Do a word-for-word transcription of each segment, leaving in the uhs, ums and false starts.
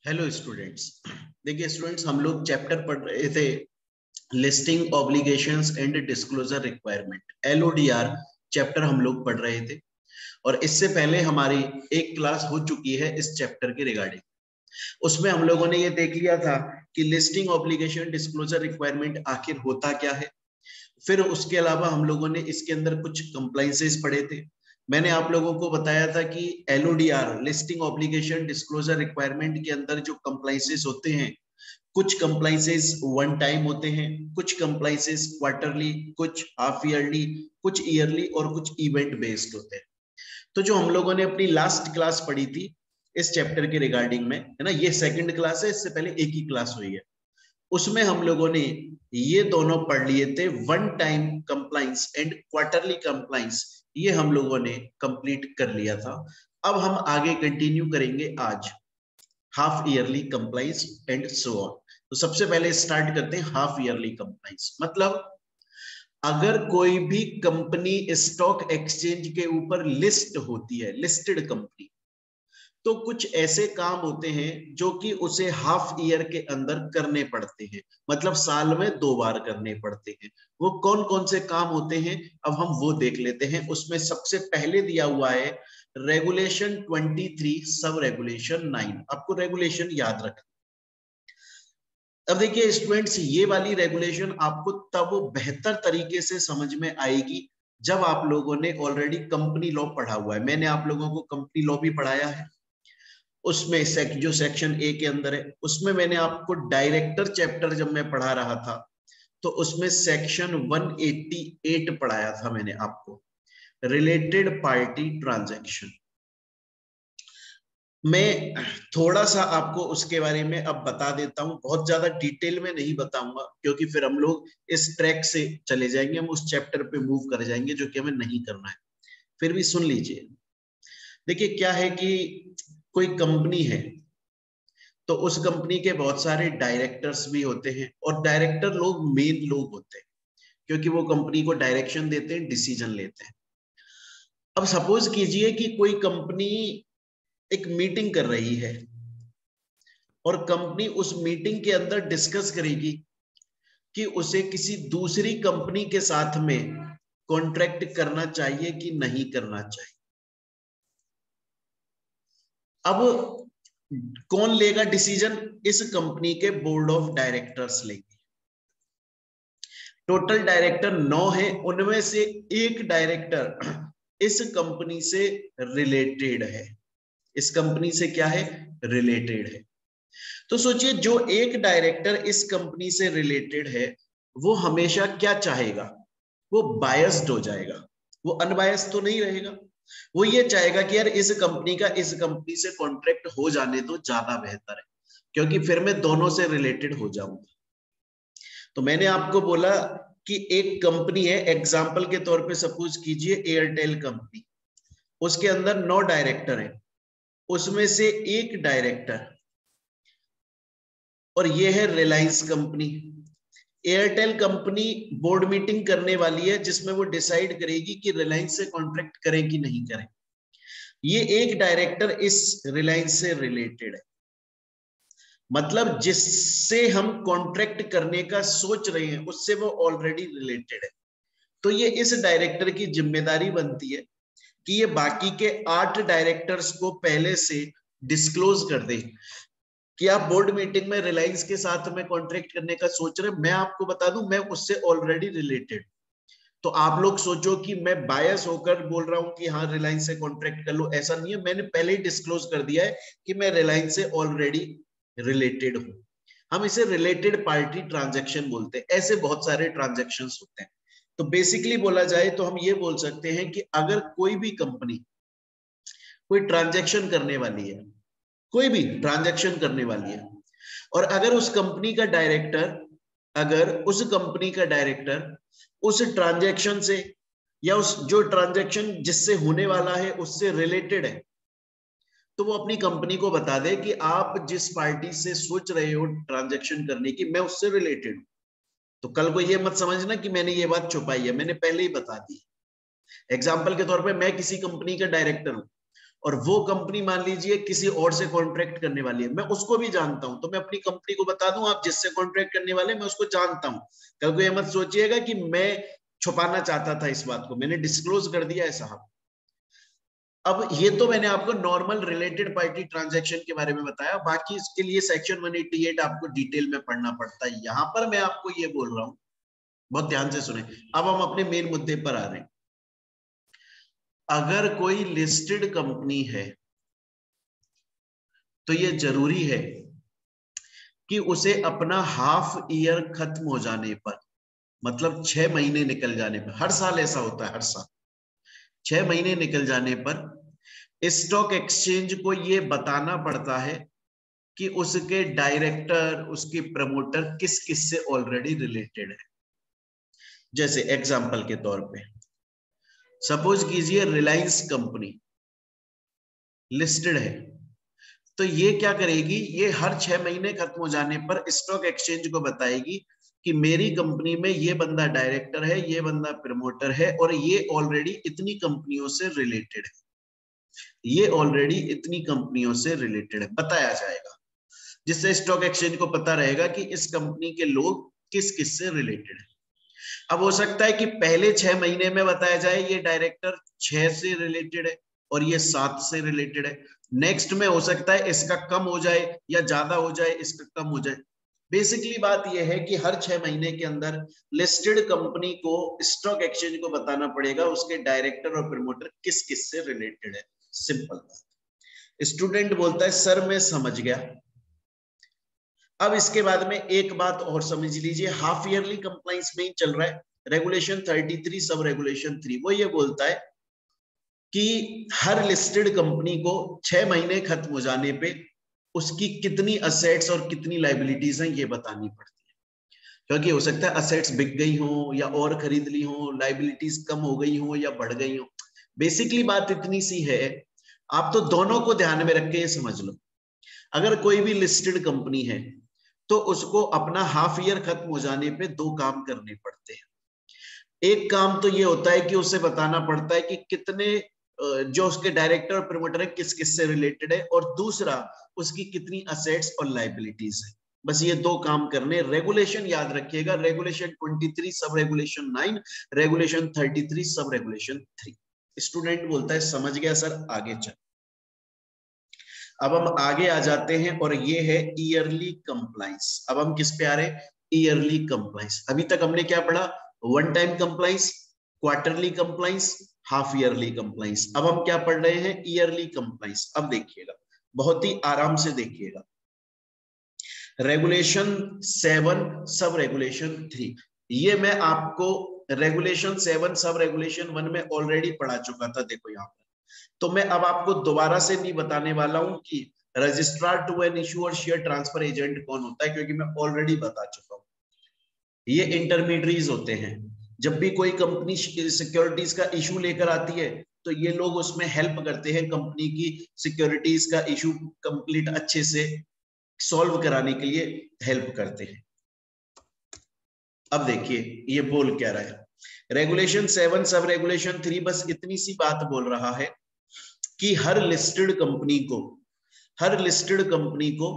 Hello students. देखिए students, हम लोग चैप्टर पढ़ रहे थे listing obligations and disclosure requirement, LODR chapter हम लोग पढ़ रहे थे। और इससे पहले हमारी एक क्लास हो चुकी है इस चैप्टर के रिगार्डिंग। उसमें हम लोगों ने ये देख लिया था कि लिस्टिंग ऑब्लिगेशन डिस्क्लोजर रिक्वायरमेंट आखिर होता क्या है। फिर उसके अलावा हम लोगों ने इसके अंदर कुछ कंप्लाइंसेस पढ़े थे। मैंने आप लोगों को बताया था कि LODR listing obligation disclosure requirement के अंदर जो कंप्लाइंसेस होते हैं, कुछ कंप्लाइंसेस वन टाइम होते हैं, कुछ कंप्लाइंसेस क्वार्टरली, कुछ हाफ ईयरली, कुछ ईयरली और कुछ इवेंट बेस्ड होते हैं। तो जो हम लोगों ने अपनी लास्ट क्लास पढ़ी थी इस चैप्टर के रिगार्डिंग में, है ना, ये सेकंड क्लास है, इससे पहले एक ही क्लास हुई है। उसमें हम लोगों ने ये दोनों पढ़ लिए थे, one time compliance and quarterly compliance. ये हम लोगों ने कंप्लीट कर लिया था। अब हम आगे कंटिन्यू करेंगे आज half yearly compliance and so on. तो सबसे पहले स्टार्ट करते हैं हाफ ईयरली कंप्लाइंस। मतलब अगर कोई भी कंपनी स्टॉक एक्सचेंज के ऊपर लिस्ट होती है, लिस्टेड कंपनी, तो कुछ ऐसे काम होते हैं जो कि उसे हाफ ईयर के अंदर करने पड़ते हैं, मतलब साल में दो बार करने पड़ते हैं। वो कौन कौन से काम होते हैं अब हम वो देख लेते हैं। उसमें सबसे पहले दिया हुआ है रेगुलेशन तेईस सब रेगुलेशन नौ। आपको रेगुलेशन याद रखना। अब देखिए स्टूडेंट्स, ये वाली रेगुलेशन आपको तब बेहतर तरीके से समझ में आएगी जब आप लोगों ने ऑलरेडी कंपनी लॉ पढ़ा हुआ है। मैंने आप लोगों को कंपनी लॉ भी पढ़ाया है। उसमें सेक, जो सेक्शन ए के अंदर है, उसमें मैंने आपको डायरेक्टर चैप्टर जब मैं पढ़ा रहा था तो उसमें सेक्शन एक सौ अट्ठासी पढ़ाया था मैंने आपको, रिलेटेड पार्टी ट्रांजैक्शन। मैं थोड़ा सा आपको उसके बारे में अब बता देता हूं, बहुत ज्यादा डिटेल में नहीं बताऊंगा क्योंकि फिर हम लोग इस ट्रैक से चले जाएंगे, हम उस चैप्टर पे मूव कर जाएंगे जो कि हमें नहीं करना है। फिर भी सुन लीजिए। देखिए क्या है कि कोई कंपनी है तो उस कंपनी के बहुत सारे डायरेक्टर्स भी होते हैं, और डायरेक्टर लोग मेन लोग होते हैं क्योंकि वो कंपनी को डायरेक्शन देते हैं, डिसीजन लेते हैं। अब सपोज कीजिए कि कोई कंपनी एक मीटिंग कर रही है और कंपनी उस मीटिंग के अंदर डिस्कस करेगी कि उसे किसी दूसरी कंपनी के साथ में कॉन्ट्रैक्ट करना चाहिए कि नहीं करना चाहिए। अब कौन लेगा डिसीजन? इस कंपनी के बोर्ड ऑफ डायरेक्टर्स लेंगे। टोटल डायरेक्टर नौ है, उनमें से एक डायरेक्टर इस कंपनी से रिलेटेड है। इस कंपनी से क्या है? रिलेटेड है। तो सोचिए, जो एक डायरेक्टर इस कंपनी से रिलेटेड है वो हमेशा क्या चाहेगा? वो बायस्ड हो जाएगा, वो अनबायस्ड तो नहीं रहेगा। वो ये चाहेगा कि यार इस कंपनी का इस कंपनी से कॉन्ट्रैक्ट हो जाने तो ज्यादा बेहतर है, क्योंकि फिर मैं दोनों से रिलेटेड हो जाऊंगा। तो मैंने आपको बोला कि एक कंपनी है, एग्जांपल के तौर पे सपोज कीजिए एयरटेल कंपनी, उसके अंदर नौ डायरेक्टर हैं, उसमें से एक डायरेक्टर, और ये है Reliance company. Airtel company board meeting करने वाली है जिसमें वो डिसाइड करेगी कि रिलायंस से कॉन्ट्रैक्ट करें कि नहीं करें। ये एक डायरेक्टर इस रिलायंस से रिलेटेड है, मतलब जिससे हम कॉन्ट्रैक्ट करने का सोच रहे हैं उससे वो ऑलरेडी रिलेटेड है। तो ये इस डायरेक्टर की जिम्मेदारी बनती है कि ये बाकी के आठ डायरेक्टर्स को पहले से डिस्क्लोज कर दे कि आप बोर्ड मीटिंग में रिलायंस के साथ में कॉन्ट्रैक्ट करने का सोच रहे हैं। मैं आपको बता दूं, मैं उससे ऑलरेडी रिलेटेड। तो आप लोग सोचो कि मैं बायस होकर बोल रहा हूं कि हाँ रिलायंस से कॉन्ट्रैक्ट कर लो, ऐसा नहीं है। मैंने पहले ही डिस्क्लोज कर दिया है कि मैं रिलायंस से ऑलरेडी रिलेटेड हूं। हम इसे रिलेटेड पार्टी ट्रांजैक्शन बोलते हैं। ऐसे बहुत सारे ट्रांजैक्शन होते हैं। तो बेसिकली बोला जाए तो हम ये बोल सकते हैं कि अगर कोई भी कंपनी कोई ट्रांजैक्शन करने वाली है, कोई भी ट्रांजैक्शन करने वाली है, और अगर उस कंपनी का डायरेक्टर अगर उस कंपनी का डायरेक्टर उस ट्रांजैक्शन से या उस जो ट्रांजैक्शन जिससे होने वाला है उससे रिलेटेड है, तो वो अपनी कंपनी को बता दे कि आप जिस पार्टी से सोच रहे हो ट्रांजैक्शन करने की, मैं उससे रिलेटेड हूं। तो कल को ये मत समझना कि मैंने ये बात छुपाई है, मैंने पहले ही बता दी। एग्जाम्पल के तौर पर मैं किसी कंपनी का डायरेक्टर हूं और वो कंपनी मान लीजिए किसी और से कॉन्ट्रैक्ट करने वाली है, मैं उसको भी जानता हूं, तो मैं अपनी कंपनी को बता दूं आप जिससे कॉन्ट्रैक्ट करने वाले मैं उसको जानता हूं। कल को ये मत सोचिएगा कि मैं छुपाना चाहता था इस बात को, मैंने डिस्क्लोज कर दिया है साहब। अब ये तो मैंने आपको नॉर्मल रिलेटेड पार्टी ट्रांजैक्शन के बारे में बताया, बाकी इसके लिए सेक्शन वन एटी एट आपको डिटेल में पढ़ना पड़ता है। यहां पर मैं आपको ये बोल रहा हूं, बहुत ध्यान से सुने। अब हम अपने मेन मुद्दे पर आ रहे हैं। अगर कोई लिस्टेड कंपनी है तो ये जरूरी है कि उसे अपना हाफ ईयर खत्म हो जाने पर, मतलब छह महीने निकल जाने पर, हर साल ऐसा होता है, हर साल छह महीने निकल जाने पर स्टॉक एक्सचेंज को ये बताना पड़ता है कि उसके डायरेक्टर, उसके प्रमोटर किस किस से ऑलरेडी रिलेटेड है। जैसे एग्जांपल के तौर पे सपोज कीजिए रिलायंस कंपनी लिस्टेड है, तो ये क्या करेगी, ये हर छह महीने खत्म हो जाने पर स्टॉक एक्सचेंज को बताएगी कि मेरी कंपनी में ये बंदा डायरेक्टर है, ये बंदा प्रमोटर है, और ये ऑलरेडी इतनी कंपनियों से रिलेटेड है, ये ऑलरेडी इतनी कंपनियों से रिलेटेड है, बताया जाएगा, जिससे स्टॉक एक्सचेंज को पता रहेगा कि इस कंपनी के लोग किस किस से रिलेटेड है। अब हो सकता है कि पहले छह महीने में बताया जाए ये डायरेक्टर छह से रिलेटेड है और ये सात से रिलेटेड है, नेक्स्ट में हो सकता है इसका कम हो जाए या ज्यादा हो जाए, इसका कम हो जाए। बेसिकली बात यह है कि हर छह महीने के अंदर लिस्टेड कंपनी को स्टॉक एक्सचेंज को बताना पड़ेगा उसके डायरेक्टर और प्रमोटर किस किस से रिलेटेड है। सिंपल बात। स्टूडेंट बोलता है सर मैं समझ गया। अब इसके बाद में एक बात और समझ लीजिए, हाफ ईयरली कंप्लायंस में ही चल रहा है regulation thirty three sub regulation three. वो ये बोलता है कि हर लिस्टेड कंपनी को छह महीने खत्म हो जाने पे उसकी कितनी असेट्स और कितनी लाइबिलिटीज हैं ये बतानी पड़ती है, क्योंकि हो सकता है असेट्स बिक गई हो या और खरीद ली हो, लाइबिलिटीज कम हो गई हो या बढ़ गई हो। बेसिकली बात इतनी सी है, आप तो दोनों को ध्यान में रख के ये समझ लो, अगर कोई भी लिस्टेड कंपनी है तो उसको अपना हाफ ईयर खत्म हो जाने पे दो काम करने पड़ते हैं। एक काम तो ये होता है कि उसे बताना पड़ता है कि कितने जो उसके डायरेक्टर और प्रमोटर है किस किस से रिलेटेड है, और दूसरा उसकी कितनी असेट्स और लाइबिलिटीज है। बस ये दो काम करने। रेगुलेशन याद रखिएगा, regulation twenty three sub regulation nine, regulation thirty three sub regulation three. Student बोलता है समझ गया सर, आगे चल। अब हम आगे आ जाते हैं और ये है ईयरली कंप्लायंस। अब हम किस पे आ रहे हैं, ईयरली कंप्लायंस। अभी तक हमने क्या पढ़ा, one time compliance, quarterly compliance, half yearly compliance. अब हम क्या पढ़ रहे हैं, ईयरली कंप्लायंस। अब देखिएगा, बहुत ही आराम से देखिएगा, regulation seven sub regulation three. ये मैं आपको regulation seven sub regulation one में ऑलरेडी पढ़ा चुका था। देखो यहाँ पर, तो मैं अब आपको दोबारा से नहीं बताने वाला हूं कि रजिस्ट्रार टू एन इशू और शेयर ट्रांसफर एजेंट कौन होता है, क्योंकि मैं ऑलरेडी बता चुका हूं। ये इंटरमीडियरीज होते हैं। जब भी कोई कंपनी सिक्योरिटीज का इशू लेकर आती है तो ये लोग उसमें हेल्प करते हैं, कंपनी की सिक्योरिटीज का इशू कंप्लीट अच्छे से सॉल्व कराने के लिए हेल्प करते हैं। अब देखिए ये बोल क्या रहा है, regulation seven sub regulation three बस इतनी सी बात बोल रहा है कि हर लिस्टेड कंपनी को हर लिस्टेड कंपनी को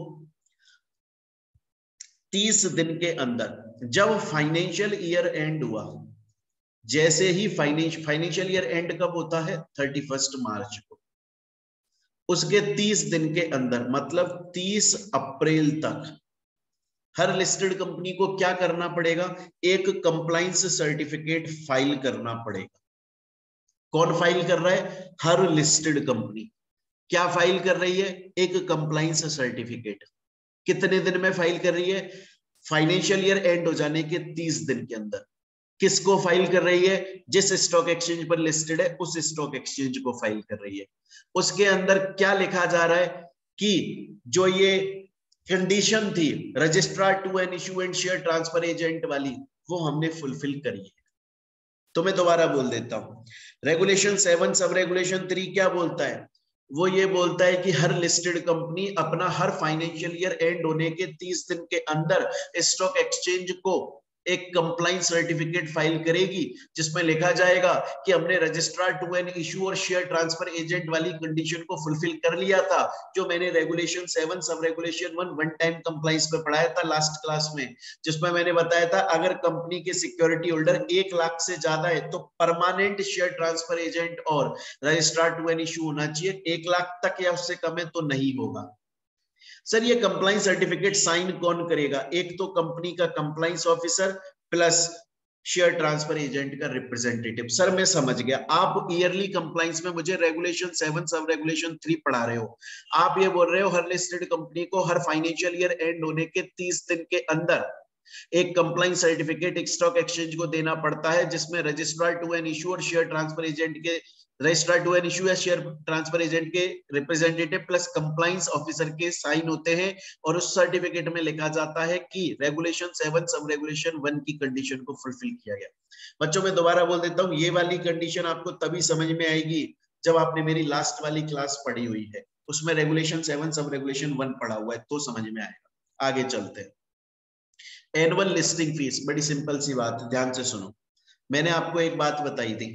तीस दिन के अंदर, जब फाइनेंशियल ईयर एंड हुआ, जैसे ही फाइनेंशियल ईयर एंड कब होता है, थर्टी फर्स्ट मार्च को, उसके तीस दिन के अंदर मतलब तीस अप्रैल तक हर लिस्टेड कंपनी को क्या करना पड़ेगा, एक कंप्लायंस सर्टिफिकेट फाइल करना पड़ेगा। कौन फाइल कर रहा है, हर लिस्टेड कंपनी क्या फाइल कर रही है, एक कंप्लायंस सर्टिफिकेट। कितने दिन में फाइल कर रही है, फाइनेंशियल ईयर एंड हो जाने के तीस दिन के अंदर। किसको फाइल कर रही है, जिस स्टॉक एक्सचेंज पर लिस्टेड है उस स्टॉक एक्सचेंज को फाइल कर रही है। उसके अंदर क्या लिखा जा रहा है कि जो ये कंडीशन थी registrar to an issue and share transfer agent वाली, वो हमने फुलफिल करी है। तो मैं दोबारा बोल देता हूं, regulation seven sub regulation three क्या बोलता है, वो ये बोलता है कि हर लिस्टेड कंपनी अपना हर फाइनेंशियल ईयर एंड होने के तीस दिन के अंदर स्टॉक एक्सचेंज को एक कंप्लाइंस सर्टिफिकेट फाइल करेगी जिसमें लिखा जाएगा कि हमने रजिस्ट्रार टू एन इशू और शेयर ट्रांसफर एजेंट वाली कंडीशन को फुलफिल कर लिया था, जो मैंने regulation seven sub regulation one one time compliance में पढ़ाया था लास्ट क्लास में, जिसमें मैंने बताया था अगर कंपनी के सिक्योरिटी होल्डर एक लाख से ज्यादा है तो परमानेंट शेयर ट्रांसफर एजेंट और रजिस्ट्रार टू एन इशू होना चाहिए, एक लाख तक या उससे कम है तो नहीं होगा। सर ये कंप्लाइंस सर्टिफिकेट साइन कौन करेगा? एक तो कंपनी का compliance officer plus share transfer agent का रिप्रेजेंटेटिव। सर मैं समझ गया, आप ईयरली कंप्लाइंस में मुझे regulation seven sub regulation three पढ़ा रहे हो, आप ये बोल रहे हो हर लिस्टेड कंपनी को हर फाइनेंशियल ईयर एंड होने के तीस दिन के अंदर एक कंप्लाइंस सर्टिफिकेट एक स्टॉक एक्सचेंज को देना पड़ता है, जिसमें रजिस्ट्रार टू एन इशू और शेयर ट्रांसफर एजेंट के रजिस्ट्रार टू एन इशू या शेयर ट्रांसफर एजेंट के रिप्रेजेंटेटिव प्लस कंप्लाइंस ऑफिसर के साइन होते हैं, और उस सर्टिफिकेट में लिखा जाता है कि regulation seven sub regulation one की कंडीशन को फुलफिल किया गया। बच्चों मैं दोबारा बोल देता हूँ, ये वाली कंडीशन आपको तभी समझ में आएगी जब आपने मेरी लास्ट वाली क्लास पढ़ी हुई है, उसमें regulation seven sub regulation one पढ़ा हुआ है तो समझ में आएगा। आगे चलते हैं। एनुअल लिस्टिंग फीस, बड़ी सिंपल सी बात, ध्यान से सुनो। मैंने आपको एक बात बताई थी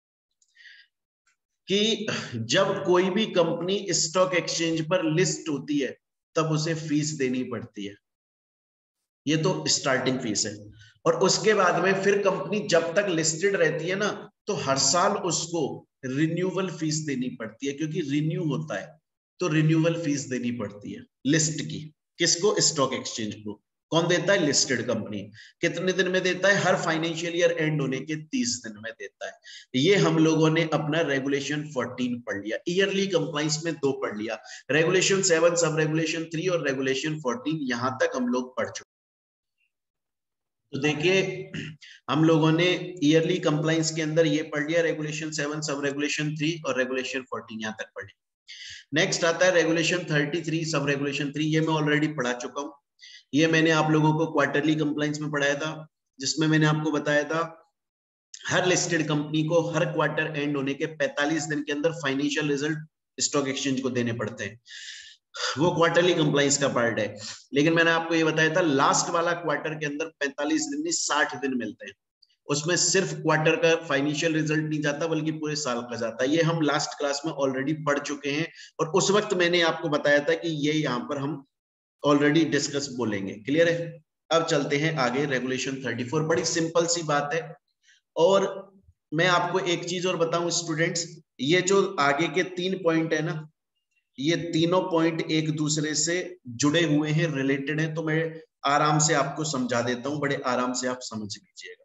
कि जब कोई भी कंपनी स्टॉक एक्सचेंज पर लिस्ट होती है तब उसे फीस देनी पड़ती है, ये तो स्टार्टिंग फीस है। और उसके बाद में फिर कंपनी जब तक लिस्टेड रहती है ना तो हर साल उसको रिन्यूअल फीस देनी पड़ती है, क्योंकि रिन्यू होता है तो रिन्यूअल फीस देनी पड़ती है लिस्ट की। किसको? स्टॉक एक्सचेंज को। कौन देता है? Listed company. कितने दिन में देता है? हर फाइनेंशियल ईयर एंड होने के तीस दिन में देता है। ये हम लोगों ने अपना रेगुलेशन फोर्टीन पढ़ लिया, ईयरली कंप्लाइंस में दो पढ़ लिया, regulation seven sub regulation three और रेगुलेशन फोर्टीन, यहां तक हम लोग पढ़ चुके। तो देखिए हम लोगों ने ईयरली कंप्लाइंस के अंदर ये पढ़ लिया, regulation seven sub regulation three और रेगुलेशन फोर्टीन यहां तक पढ़ लिया। नेक्स्ट आता है regulation thirty three sub regulation three, ये मैं ऑलरेडी पढ़ा चुका हूं। ये मैंने आप लोगों को क्वार्टरली कंप्लाइंस में पढ़ाया था, जिसमें मैंने आपको बताया था हर लिस्टेड कंपनी को हर क्वार्टर एंड होने के पैंतालीस दिन के अंदर फाइनेंशियल रिजल्ट स्टॉक एक्सचेंज को देने पड़ते हैं। वो क्वार्टरली कंप्लाइंस का पार्ट है। लेकिन मैंने आपको ये बताया था लास्ट वाला क्वार्टर के अंदर पैंतालीस दिन नहीं साठ दिन मिलते हैं, उसमें सिर्फ क्वार्टर का फाइनेंशियल रिजल्ट नहीं जाता बल्कि पूरे साल का जाता है। ये हम लास्ट क्लास में ऑलरेडी पढ़ चुके हैं और उस वक्त मैंने आपको बताया था कि ये यहाँ पर हम ऑलरेडी डिस्कस बोलेंगे। क्लियर है? अब चलते हैं आगे। रेगुलेशन थर्टी फोर बड़ी सिंपल सी बात है। और मैं आपको एक चीज और बताऊं स्टूडेंट्स, ये जो आगे के तीन पॉइंट है ना, ये तीनों पॉइंट एक दूसरे से जुड़े हुए हैं, रिलेटेड हैं, तो मैं आराम से आपको समझा देता हूं, बड़े आराम से आप समझ लीजिएगा।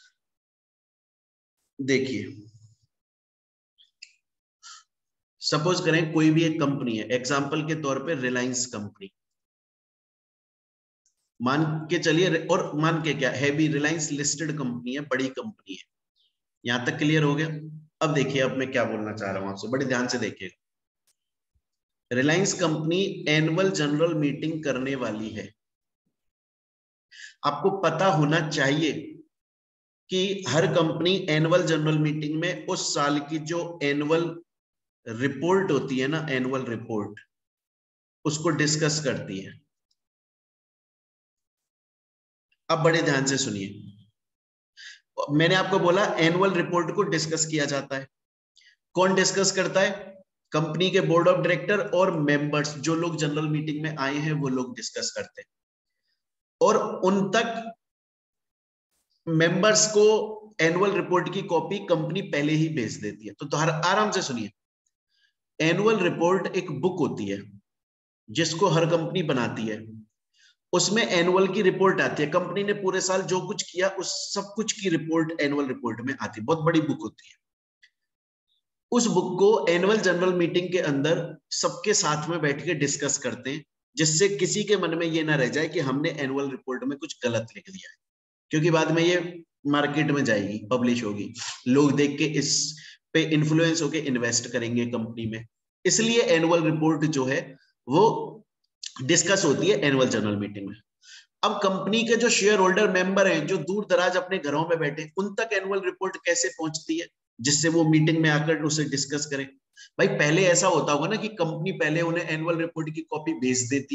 देखिए सपोज करें कोई भी एक कंपनी है, एग्जांपल के तौर पे रिलायंस कंपनी मान के चलिए, और मान के क्या है भी रिलायंस लिस्टेड कंपनी है, बड़ी कंपनी है। यहां तक क्लियर हो गया? अब देखिए अब मैं क्या बोलना चाह रहा हूं आपसे, बड़े ध्यान से देखिए। Reliance company annual general meeting करने वाली है। आपको पता होना चाहिए कि हर कंपनी एनुअल जनरल मीटिंग में उस साल की जो एनुअल रिपोर्ट होती है ना, एनुअल रिपोर्ट, उसको डिस्कस करती है। अब बड़े ध्यान से सुनिए, मैंने आपको बोला एनुअल रिपोर्ट को डिस्कस किया जाता है। कौन डिस्कस करता है? कंपनी के बोर्ड ऑफ डायरेक्टर और मेंबर्स, जो लोग जनरल मीटिंग में आए हैं वो लोग डिस्कस करते हैं, और उन तक मेंबर्स को एनुअल रिपोर्ट की कॉपी कंपनी पहले ही भेज देती है। तो आराम से सुनिए, एनुअल रिपोर्ट एक बुक होती है जिसको हर कंपनी बनाती है। उसमें एनुअल की रिपोर्ट आती है, कंपनी ने पूरे साल जो कुछ किया उस सब कुछ की रिपोर्ट एनुअल रिपोर्ट में आती है, बहुत बड़ी बुक होती है। उस बुक को एनुअल जनरल मीटिंग के अंदर सबके साथ में बैठ के डिस्कस करते हैं, जिससे किसी के मन में ये ना रह जाए कि हमने एनुअल रिपोर्ट में कुछ गलत लिख दिया है, क्योंकि बाद में ये मार्केट में जाएगी, पब्लिश होगी, लोग देख के इस पे इन्फ्लुएंस होके इन्वेस्ट करेंगे कंपनी में। इसलिए एनुअल रिपोर्ट जो है वो डिस्कस होती है एनुअल जनरल मीटिंग में। अब कंपनी के जो शेयर होल्डर मेंबर हैं, जो दूर दराज अपने घरों में बैठे, उन तक एनुअल रिपोर्ट कैसे पहुंचती है जिससे वो मीटिंग में आकर उसे डिस्कस करें? भाई पहले ऐसा होता होगा ना कि कंपनी पहले उन्हें एनुअल रिपोर्ट की कॉपी भेज देती है,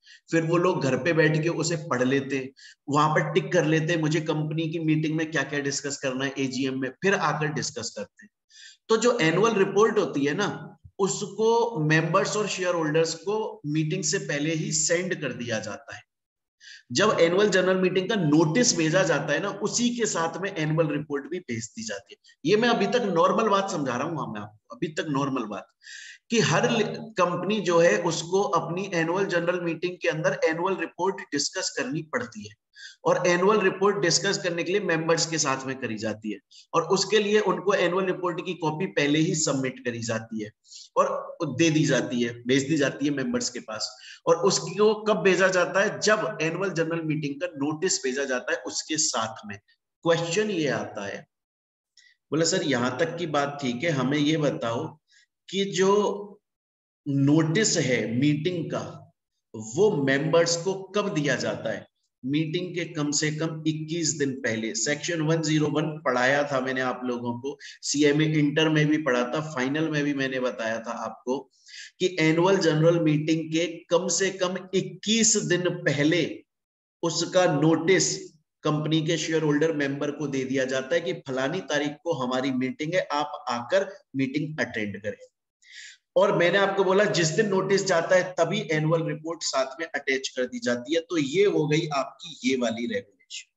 फिर वो लोग घर पे बैठ के उसे पढ़ लेते, वहां पर टिक कर लेते, मुझे कंपनी की मीटिंग में क्या क्या डिस्कस करना है एजीएम में, फिर आकर डिस्कस करते। तो जो एनुअल रिपोर्ट होती है ना, उसको मेंबर्स और शेयर होल्डर्स को मीटिंग से पहले ही सेंड कर दिया जाता है। जब एनुअल जनरल मीटिंग का नोटिस भेजा जाता है ना, उसी के साथ में एनुअल रिपोर्ट भी भेज दी जाती है। ये मैं अभी तक नॉर्मल बात समझा रहा हूं मैं आपको, अभी तक नॉर्मल बात, कि हर कंपनी जो है उसको अपनी एनुअल जनरल मीटिंग के अंदर एनुअल रिपोर्ट डिस्कस करनी पड़ती है, और एनुअल रिपोर्ट डिस्कस करने के लिए मेंबर्स के साथ में करी जाती है, और उसके लिए उनको एनुअल रिपोर्ट की कॉपी पहले ही सबमिट करी जाती है और दे दी जाती है, भेज दी जाती है मेंबर्स के पास। और उसको कब भेजा जाता है? जब एनुअल जनरल मीटिंग का नोटिस भेजा जाता है उसके साथ में। क्वेश्चन ये आता है, बोला सर यहां तक की बात ठीक है, हमें ये बताओ कि जो नोटिस है मीटिंग का वो मेंबर्स को कब दिया जाता है? मीटिंग के कम से कम इक्कीस दिन पहले। सेक्शन एक सौ एक पढ़ाया था मैंने आप लोगों को, सीएमए इंटर में भी पढ़ा था, फाइनल में भी मैंने बताया था आपको कि एनुअल जनरल मीटिंग के कम से कम इक्कीस दिन पहले उसका नोटिस कंपनी के शेयर होल्डर मेंबर को दे दिया जाता है कि फलानी तारीख को हमारी मीटिंग है, आप आकर मीटिंग अटेंड करें। और मैंने आपको बोला जिस दिन नोटिस जाता है तभी एनुअल रिपोर्ट साथ में अटैच कर दी जाती है। तो ये हो गई आपकी ये वाली रेगुलेशन।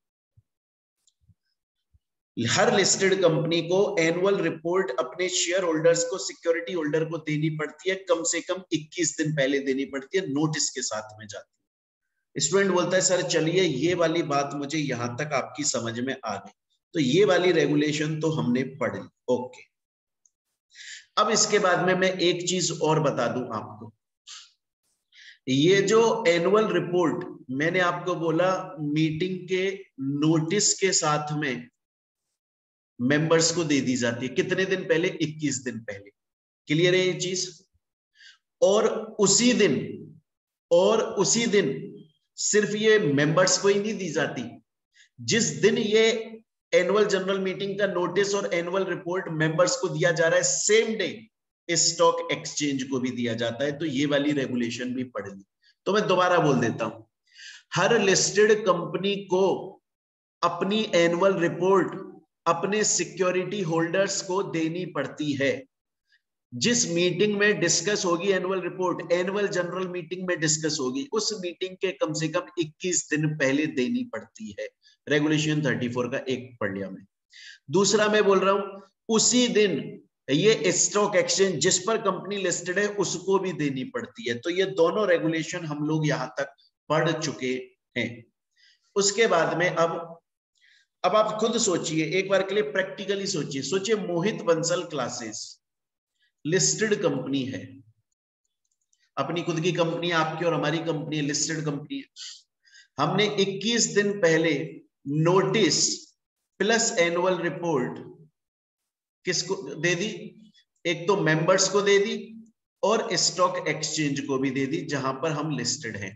हर लिस्टेड कंपनी को एनुअल रिपोर्ट अपने शेयर होल्डर्स को, सिक्योरिटी होल्डर को देनी पड़ती है, कम से कम इक्कीस दिन पहले देनी पड़ती है, नोटिस के साथ में जाती है। स्टूडेंट बोलता है सर चलिए ये वाली बात मुझे यहां तक आपकी समझ में आ गई, तो ये वाली रेगुलेशन तो हमने पढ़ ली, ओके। अब इसके बाद में मैं एक चीज और बता दूं आपको, ये जो एनुअल रिपोर्ट मैंने आपको बोला मीटिंग के नोटिस के साथ में मेंबर्स को दे दी जाती है, कितने दिन पहले? इक्कीस दिन पहले। क्लियर है ये चीज? और उसी दिन और उसी दिन सिर्फ ये मेंबर्स को ही नहीं दी जाती, जिस दिन ये एनुअल जनरल मीटिंग का नोटिस और एनुअल रिपोर्ट मेंबर्स को दिया जा रहा है, सेम डे स्टॉक एक्सचेंज को भी दिया जाता है। तो ये वाली रेगुलेशन भी पढ़ ली। तो मैं दोबारा बोल देता हूं, हर लिस्टेड कंपनी को अपनी एनुअल रिपोर्ट अपने सिक्योरिटी होल्डर्स को देनी पड़ती है। जिस मीटिंग में डिस्कस होगी annual report, annual general meeting में डिस्कस होगी, उस मीटिंग के कम से कम इक्कीस दिन पहले देनी पड़ती है। रेगुलेशन चौंतीस का एक पढ़ लिया मैं। दूसरा मैं बोल रहा हूं, उसी दिन ये स्टॉक एक्सचेंज जिस पर कंपनी लिस्टेड है उसको भी देनी पड़ती है। तो ये दोनों रेगुलेशन हम लोग यहां तक पढ़ चुके हैं। उसके बाद में अब अब आप खुद सोचिए, एक बार के लिए प्रैक्टिकली सोचिए। सोचिए Mohit Bansal classes listed company है, अपनी खुद की कंपनी, आपकी और हमारी कंपनी लिस्टेड कंपनी है। हमने इक्कीस दिन पहले नोटिस प्लस एनुअल रिपोर्ट किसको दे दी? एक तो मेंबर्स को दे दी और स्टॉक एक्सचेंज को भी दे दी जहां पर हम लिस्टेड हैं।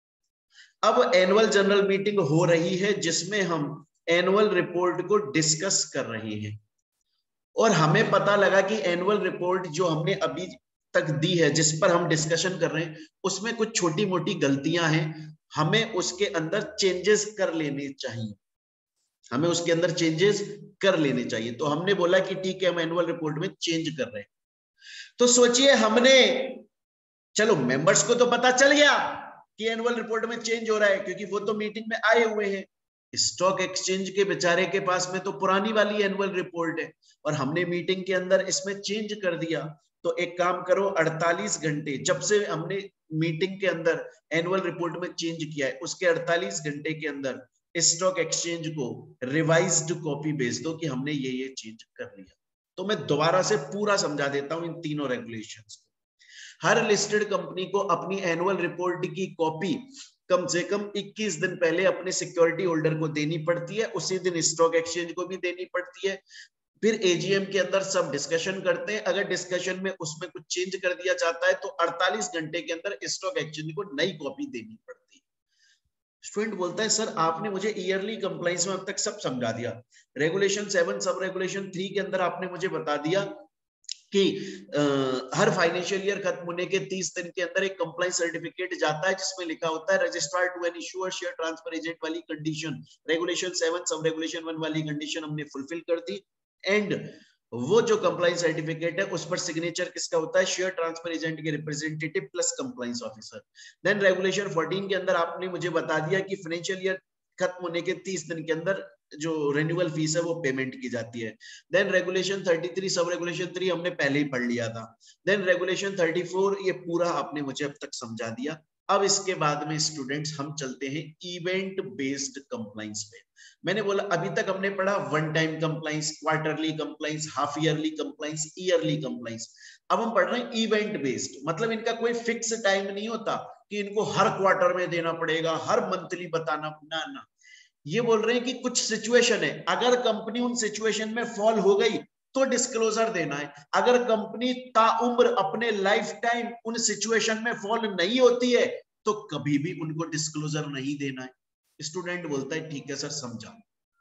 अब एनुअल जनरल मीटिंग हो रही है जिसमें हम एनुअल रिपोर्ट को डिस्कस कर रहे हैं, और हमें पता लगा कि एनुअल रिपोर्ट जो हमने अभी तक दी है, जिस पर हम डिस्कशन कर रहे हैं, उसमें कुछ छोटी मोटी गलतियां हैं, हमें उसके अंदर चेंजेस कर लेने चाहिए हमें उसके अंदर चेंजेस कर लेने चाहिए। तो हमने बोला कि ठीक है, हम एनुअल रिपोर्ट में चेंज कर रहे हैं। तो सोचिए, हमने, चलो मेंबर्स को तो पता चल गया कि एनुअल रिपोर्ट में चेंज हो रहा है, क्योंकि वो तो मीटिंग में आए हुए हैं। स्टॉक एक्सचेंज के बेचारे के पास में तो पुरानी वाली एनुअल रिपोर्ट है, और हमने मीटिंग के अंदर इसमें चेंज कर दिया। तो एक काम करो, अड़तालीस घंटे, जब से हमने मीटिंग के अंदर एनुअल रिपोर्ट में चेंज किया है, उसके अड़तालीस घंटे के अंदर स्टॉक एक्सचेंज को रिवाइज्ड कॉपी भेज दो कि हमने ये ये चेंज कर लिया। तो मैं दोबारा से पूरा समझा देता हूं इन तीनों रेगुलेशंस को। हर लिस्टेड कंपनी को अपनी एनुअल रिपोर्ट की कॉपी कम से कम इक्कीस दिन पहले अपने सिक्योरिटी होल्डर को देनी पड़ती है, उसी दिन स्टॉक एक्सचेंज को भी देनी पड़ती है। फिर एजीएम के अंदर सब डिस्कशन करते हैं, अगर डिस्कशन में उसमें कुछ चेंज कर दिया जाता है तो अड़तालीस घंटे के अंदर स्टॉक एक्सचेंज को नई कॉपी देनी पड़ती है। स्टूडेंट बोलता है सर आपने मुझे ईयरली कंप्लायंस में अब तक सब समझा दिया, regulation seven sub regulation three के अंदर आपने मुझे बता दिया कि आ, हर फाइनेंशियल ईयर खत्म होने के तीस दिन के अंदर एक कंप्लायंस सर्टिफिकेट जाता है जिसमें लिखा होता है registrar to an issuer share transfer agent वाली condition, regulation seven sub regulation one वाली कंडीशन हमने फुलफिल कर दी। एंड वो जो कंप्लायंस सर्टिफिकेट है उस पर सिग्नेचर किसका होता है, शेयर ट्रांसफर एजेंट के representative plus compliance officer. Then regulation fourteen के अंदर आपने मुझे बता दिया कि फाइनेंशियल ईयर खत्म होने के तीस दिन के अंदर जो रिन्यूअल फीस है वो पेमेंट की जाती है। Then regulation thirty three sub regulation three हमने पहले ही पढ़ लिया था। देन रेगुलेशन थर्टी फोर ये पूरा आपने मुझे अब तक समझा दिया। अब इसके बाद में स्टूडेंट्स हम चलते हैं इवेंट बेस्ड कंप्लायंस पे। मैंने बोला अभी तक हमने पढ़ा one time compliance, quarterly compliance, half yearly compliance, yearly compliance. अब हम पढ़ रहे हैं इवेंट बेस्ड, मतलब इनका कोई फिक्स टाइम नहीं होता कि इनको हर क्वार्टर में देना पड़ेगा, हर मंथली बताना, ना ना। ये बोल रहे हैं कि कुछ सिचुएशन है, अगर कंपनी उन सिचुएशन में फॉल हो गई तो डिस्क्लोजर देना है। अगर कंपनी ताउम्र अपने लाइफ टाइम उन सिचुएशन में फॉल नहीं होती है तो कभी भी उनको डिस्क्लोजर नहीं देना है। स्टूडेंट बोलता है ठीक है सर समझा।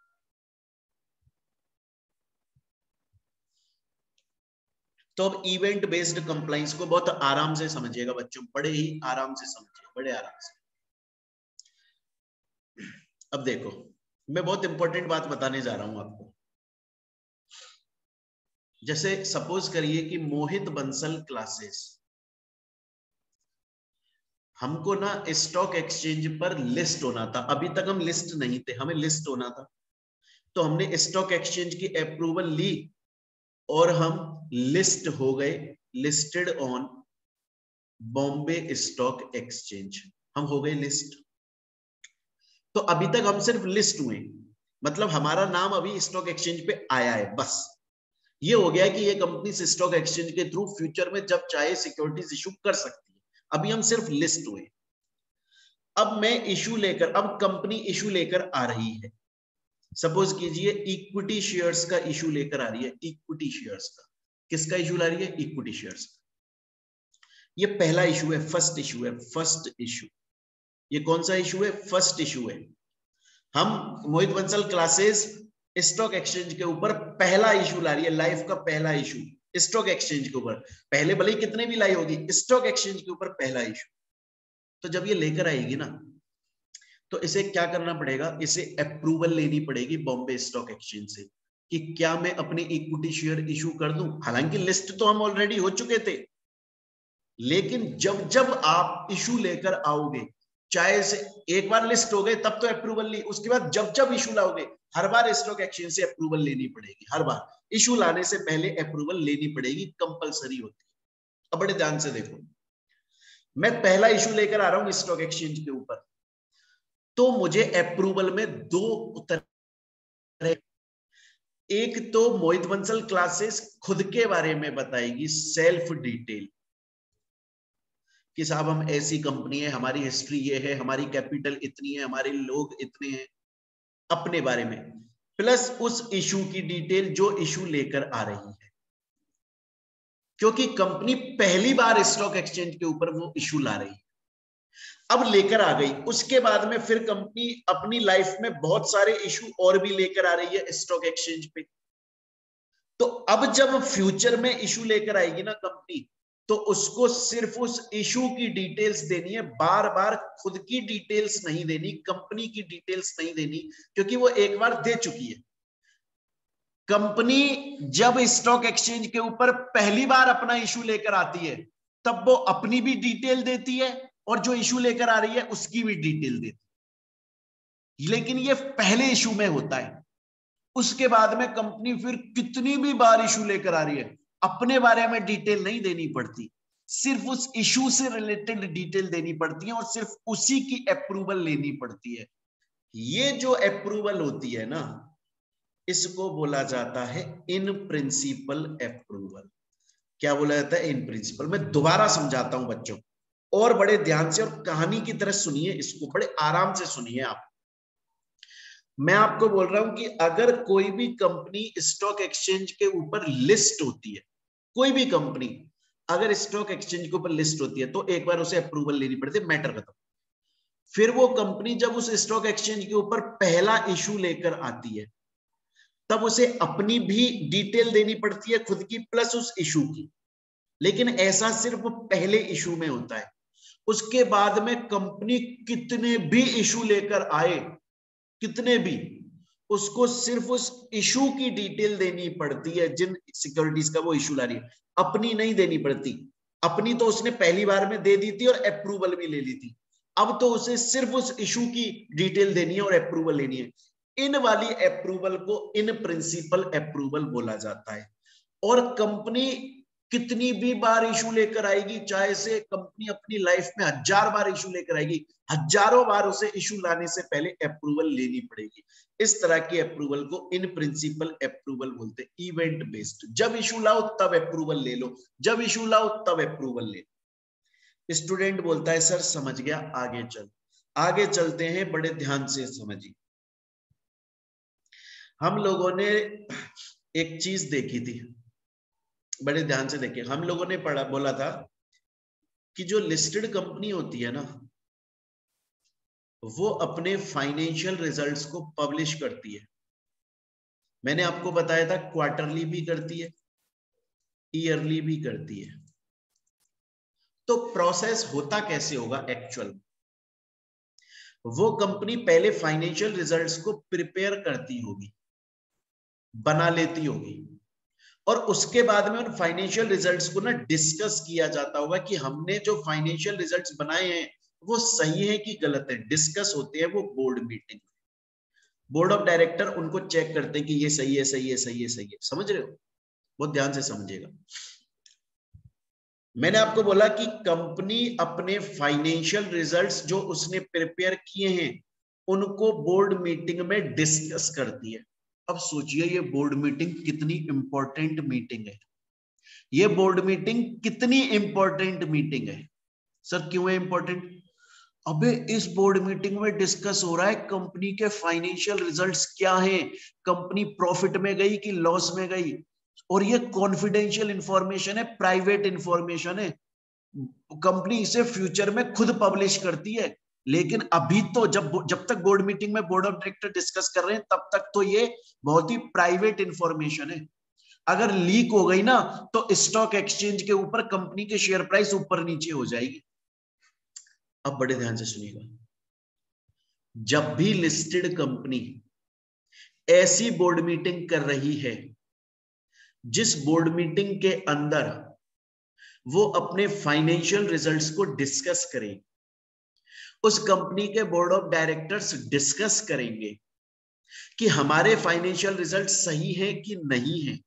तो अब इवेंट बेस्ड कंप्लायंस को बहुत आराम से समझिएगा बच्चों, बड़े ही आराम से समझिए, बड़े आराम से। अब देखो मैं बहुत इंपॉर्टेंट बात बताने जा रहा हूं आपको। जैसे सपोज करिए कि मोहित बंसल क्लासेस, हमको ना स्टॉक एक्सचेंज पर लिस्ट होना था। अभी तक हम लिस्ट नहीं थे, हमें लिस्ट होना था। तो हमने स्टॉक एक्सचेंज की अप्रूवल ली और हम लिस्ट हो गए, listed on Bombay stock exchange, हम हो गए लिस्ट। तो अभी तक हम सिर्फ लिस्ट हुए, मतलब हमारा नाम अभी स्टॉक एक्सचेंज पे आया है, बस ये हो गया कि ये कंपनी स्टॉक एक्सचेंज के थ्रू फ्यूचर में जब चाहे सिक्योरिटीज इशू कर सकती है। अभी हम सिर्फ लिस्ट हुए। अब मैं इशू लेकर, अब कंपनी इशू लेकर आ रही है, सपोज कीजिए इक्विटी शेयर्स का इशू लेकर आ रही है। इक्विटी शेयर्स का, किसका इशू ला रही है, इक्विटी शेयर्स का। ये पहला इशू है, फर्स्ट इशू है, फर्स्ट इशू। ये कौन सा इशू है, फर्स्ट इशू है। हम Mohit Bansal classes stock exchange के ऊपर पहला इशू ला रही है, लाइफ का पहला इशू स्टॉक एक्सचेंज के ऊपर। पहले भले कितने भी लाई होगी, स्टॉक एक्सचेंज के ऊपर पहला इशू। तो जब ये लेकर आएगी ना तो इसे क्या करना पड़ेगा, इसे अप्रूवल लेनी पड़ेगी बॉम्बे स्टॉक एक्सचेंज से कि क्या मैं अपनी इक्विटी शेयर इशू कर दूं। हालांकि लिस्ट तो हम ऑलरेडी हो चुके थे, लेकिन जब जब आप इशू लेकर आओगे, चाहे से एक बार लिस्ट हो गए तब तो अप्रूवल ली, उसके बाद जब जब इशू लाओगे हर बार स्टॉक एक्सचेंज से अप्रूवल लेनी पड़ेगी। हर बार इशू लाने से पहले अप्रूवल लेनी पड़ेगी, कंपलसरी होती है। अब बड़े ध्यान से देखो, मैं पहला इशू लेकर आ रहा हूं स्टॉक एक्सचेंज के ऊपर, तो मुझे अप्रूवल में दो उत्तर, एक तो मोहित बंसल क्लासेस खुद के बारे में बताएगी, सेल्फ डिटेल कि साहब हम ऐसी कंपनी है, हमारी हिस्ट्री ये है, हमारी कैपिटल इतनी है, हमारे लोग इतने हैं, अपने बारे में, प्लस उस इशू की डिटेल जो इशू लेकर आ रही है, क्योंकि कंपनी पहली बार स्टॉक एक्सचेंज के ऊपर वो इशू ला रही है, अब लेकर आ गई। उसके बाद में फिर कंपनी अपनी लाइफ में बहुत सारे इशू और भी लेकर आ रही है स्टॉक एक्सचेंज पे। तो अब जब फ्यूचर में इशू लेकर आएगी ना कंपनी, तो उसको सिर्फ उस इशू की डिटेल्स देनी है, बार बार खुद की डिटेल्स नहीं देनी, कंपनी की डिटेल्स नहीं देनी, क्योंकि वो एक बार दे चुकी है। कंपनी जब स्टॉक एक्सचेंज के ऊपर पहली बार अपना इशू लेकर आती है, तब वो अपनी भी डिटेल देती है और जो इशू लेकर आ रही है उसकी भी डिटेल देती है। लेकिन ये पहले इशू में होता है, उसके बाद में कंपनी फिर कितनी भी बार इशू लेकर आ रही है, अपने बारे में डिटेल नहीं देनी पड़ती, सिर्फ उस इशू से रिलेटेड डिटेल देनी पड़ती है और सिर्फ उसी की अप्रूवल लेनी पड़ती है। ये जो अप्रूवल होती है ना, इसको बोला जाता है इन प्रिंसिपल अप्रूवल। क्या बोला जाता है, इन प्रिंसिपल। मैं दोबारा समझाता हूं बच्चों, और बड़े ध्यान से और कहानी की तरह सुनिए, इसको बड़े आराम से सुनिए आप। मैं आपको बोल रहा हूं कि अगर कोई भी कंपनी स्टॉक एक्सचेंज के ऊपर लिस्ट होती है, कोई भी कंपनी अगर स्टॉक एक्सचेंज के ऊपर लिस्ट होती है, तो एक बार उसे अप्रूवल लेनी पड़ती है, मैटर खत्म। फिर वो कंपनी जब उस स्टॉक एक्सचेंज के ऊपर पहला इशू लेकर आती है, तब उसे अपनी भी डिटेल देनी पड़ती है खुद की प्लस उस इशू की। लेकिन ऐसा सिर्फ पहले इशू में होता है। उसके बाद में कंपनी कितने भी इशू लेकर आए, कितने भी, उसको सिर्फ उस इशू की डिटेल देनी पड़ती है जिन सिक्योरिटीज का वो इशू ला रही है, अपनी नहीं देनी पड़ती। अपनी तो उसने पहली बार में दे दी थी और अप्रूवल भी ले ली थी, अब तो उसे सिर्फ उस इशू की डिटेल देनी है और अप्रूवल लेनी है। इन वाली अप्रूवल को इन प्रिंसिपल अप्रूवल बोला जाता है। और कंपनी कितनी भी बार इशू लेकर आएगी, चाहे से कंपनी अपनी लाइफ में हजार बार इशू लेकर आएगी, हजारों बार उसे इशू लाने से पहले अप्रूवल लेनी पड़ेगी। इस तरह की अप्रूवल को इन प्रिंसिपल अप्रूवल बोलते हैं, इवेंट बेस्ड। जब इशू लाओ तब अप्रूवल ले लो, जब इशू लाओ तब अप्रूवल ले लो। स्टूडेंट बोलता है सर समझ गया, आगे चल। आगे चलते हैं, बड़े ध्यान से समझिए। हम लोगों ने एक चीज देखी थी, बड़े ध्यान से देखिए। हम लोगों ने पढ़ा, बोला था कि जो लिस्टेड कंपनी होती है ना, वो अपने फाइनेंशियल रिजल्ट्स को पब्लिश करती है। मैंने आपको बताया था क्वार्टरली भी करती है, ईयरली भी करती है। तो प्रोसेस होता कैसे होगा एक्चुअल? वो कंपनी पहले फाइनेंशियल रिजल्ट्स को प्रिपेयर करती होगी, बना लेती होगी, और उसके बाद में उन फाइनेंशियल रिजल्ट्स को ना डिस्कस किया जाता होगा कि हमने जो फाइनेंशियल रिजल्ट्स बनाए हैं वो सही है कि गलत है। डिस्कस होते हैं वो बोर्ड मीटिंग में। बोर्ड ऑफ डायरेक्टर उनको चेक करते हैं कि ये सही है, सही है, सही है, सही है। समझ रहे हो? बहुत ध्यान से समझिएगा। मैंने आपको बोला कि कंपनी अपने फाइनेंशियल रिजल्ट्स जो उसने प्रिपेयर किए हैं उनको बोर्ड मीटिंग में डिस्कस करती है। अब सोचिए ये बोर्ड मीटिंग कितनी इंपॉर्टेंट मीटिंग है। ये बोर्ड मीटिंग कितनी इंपॉर्टेंट मीटिंग है। सर क्यों है इंपॉर्टेंट? अबे इस बोर्ड मीटिंग में डिस्कस हो रहा है कंपनी के फाइनेंशियल रिजल्ट्स क्या हैं, कंपनी प्रॉफिट में गई कि लॉस में गई। और ये कॉन्फिडेंशियल इंफॉर्मेशन है, प्राइवेट इंफॉर्मेशन है। कंपनी इसे फ्यूचर में खुद पब्लिश करती है, लेकिन अभी तो जब जब तक बोर्ड मीटिंग में बोर्ड ऑफ डायरेक्टर डिस्कस कर रहे हैं तब तक तो ये बहुत ही प्राइवेट इंफॉर्मेशन है। अगर लीक हो गई ना तो स्टॉक एक्सचेंज के ऊपर कंपनी के शेयर प्राइस ऊपर नीचे हो जाएगी। अब बड़े ध्यान से सुनिएगा, जब भी लिस्टेड कंपनी ऐसी बोर्ड मीटिंग कर रही है जिस बोर्ड मीटिंग के अंदर वो अपने फाइनेंशियल रिजल्ट्स को डिस्कस करें, उस कंपनी के बोर्ड ऑफ डायरेक्टर्स डिस्कस करेंगे कि हमारे फाइनेंशियल रिजल्ट सही है कि नहीं है,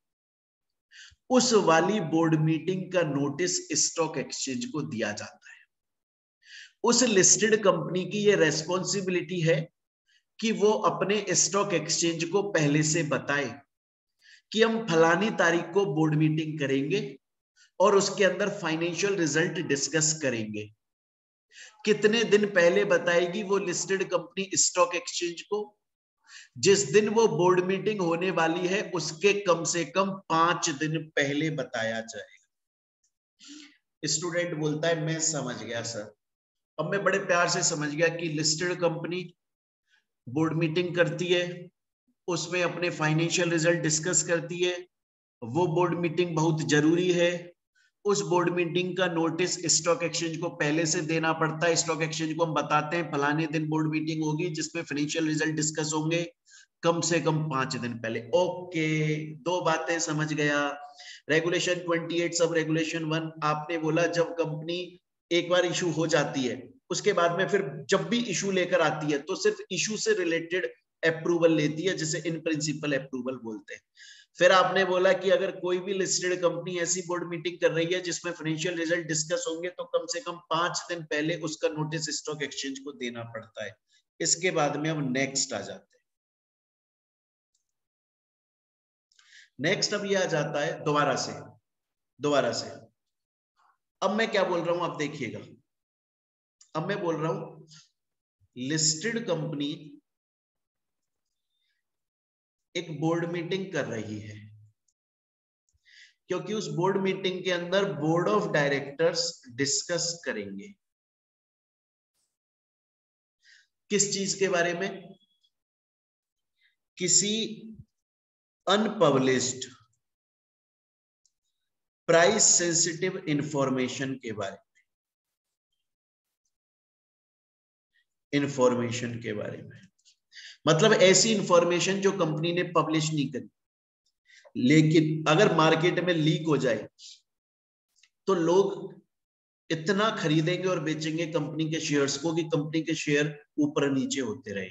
उस वाली बोर्ड मीटिंग का नोटिस स्टॉक एक्सचेंज को दिया जाता है। उस लिस्टेड कंपनी की ये रेस्पॉन्सिबिलिटी है कि वो अपने स्टॉक एक्सचेंज को पहले से बताए कि हम फलानी तारीख को बोर्ड मीटिंग करेंगे और उसके अंदर फाइनेंशियल रिजल्ट डिस्कस करेंगे। कितने दिन पहले बताएगी वो लिस्टेड कंपनी स्टॉक एक्सचेंज को? जिस दिन वो बोर्ड मीटिंग होने वाली है उसके कम से कम पांच दिन पहले बताया जाएगा। स्टूडेंट बोलता है मैं समझ गया सर। अब मैं बड़े प्यार से समझ गया कि लिस्टेड कंपनी बोर्ड मीटिंग करती है, उसमें अपने फाइनेंशियल रिजल्ट डिस्कस करती है, वो बोर्ड मीटिंग बहुत जरूरी है। उस बोर्ड मीटिंग का नोटिस स्टॉक एक्सचेंज को पहले से देना पड़ता है। स्टॉक एक्सचेंज को हम बताते हैं फलाने दिन बोर्ड मीटिंग होगी जिसमें फाइनेंशियल रिजल्ट डिस्कस होंगे, कम से कम पांच दिन पहले। ओके, दो बातें समझ गया। रेगुलेशन अट्ठाईस सब रेगुलेशन वन, आपने बोला जब कंपनी एक बार इशू हो जाती है उसके बाद में फिर जब भी इशू लेकर आती है तो सिर्फ इशू से रिलेटेड अप्रूवल लेती है, जिसे इन प्रिंसिपल अप्रूवल बोलते हैं। फिर आपने बोला कि अगर कोई भी लिस्टेड कंपनी ऐसी बोर्ड मीटिंग कर रही है जिसमें फाइनेंशियल रिजल्ट डिस्कस होंगे तो कम से कम पांच दिन पहले उसका नोटिस स्टॉक एक्सचेंज को देना पड़ता है। इसके बाद में हम नेक्स्ट आ जाते हैं। नेक्स्ट अब ये आ जाता है दोबारा से दोबारा से अब मैं क्या बोल रहा हूं आप देखिएगा। अब मैं बोल रहा हूं लिस्टेड कंपनी एक बोर्ड मीटिंग कर रही है, क्योंकि उस बोर्ड मीटिंग के अंदर बोर्ड ऑफ डायरेक्टर्स डिस्कस करेंगे किस चीज के बारे में? किसी अनपब्लिश्ड प्राइस सेंसिटिव इंफॉर्मेशन के बारे में, इंफॉर्मेशन के बारे में मतलब ऐसी इंफॉर्मेशन जो कंपनी ने पब्लिश नहीं करी, लेकिन अगर मार्केट में लीक हो जाए तो लोग इतना खरीदेंगे और बेचेंगे कंपनी के शेयर्स को कि कंपनी के शेयर ऊपर नीचे होते रहे।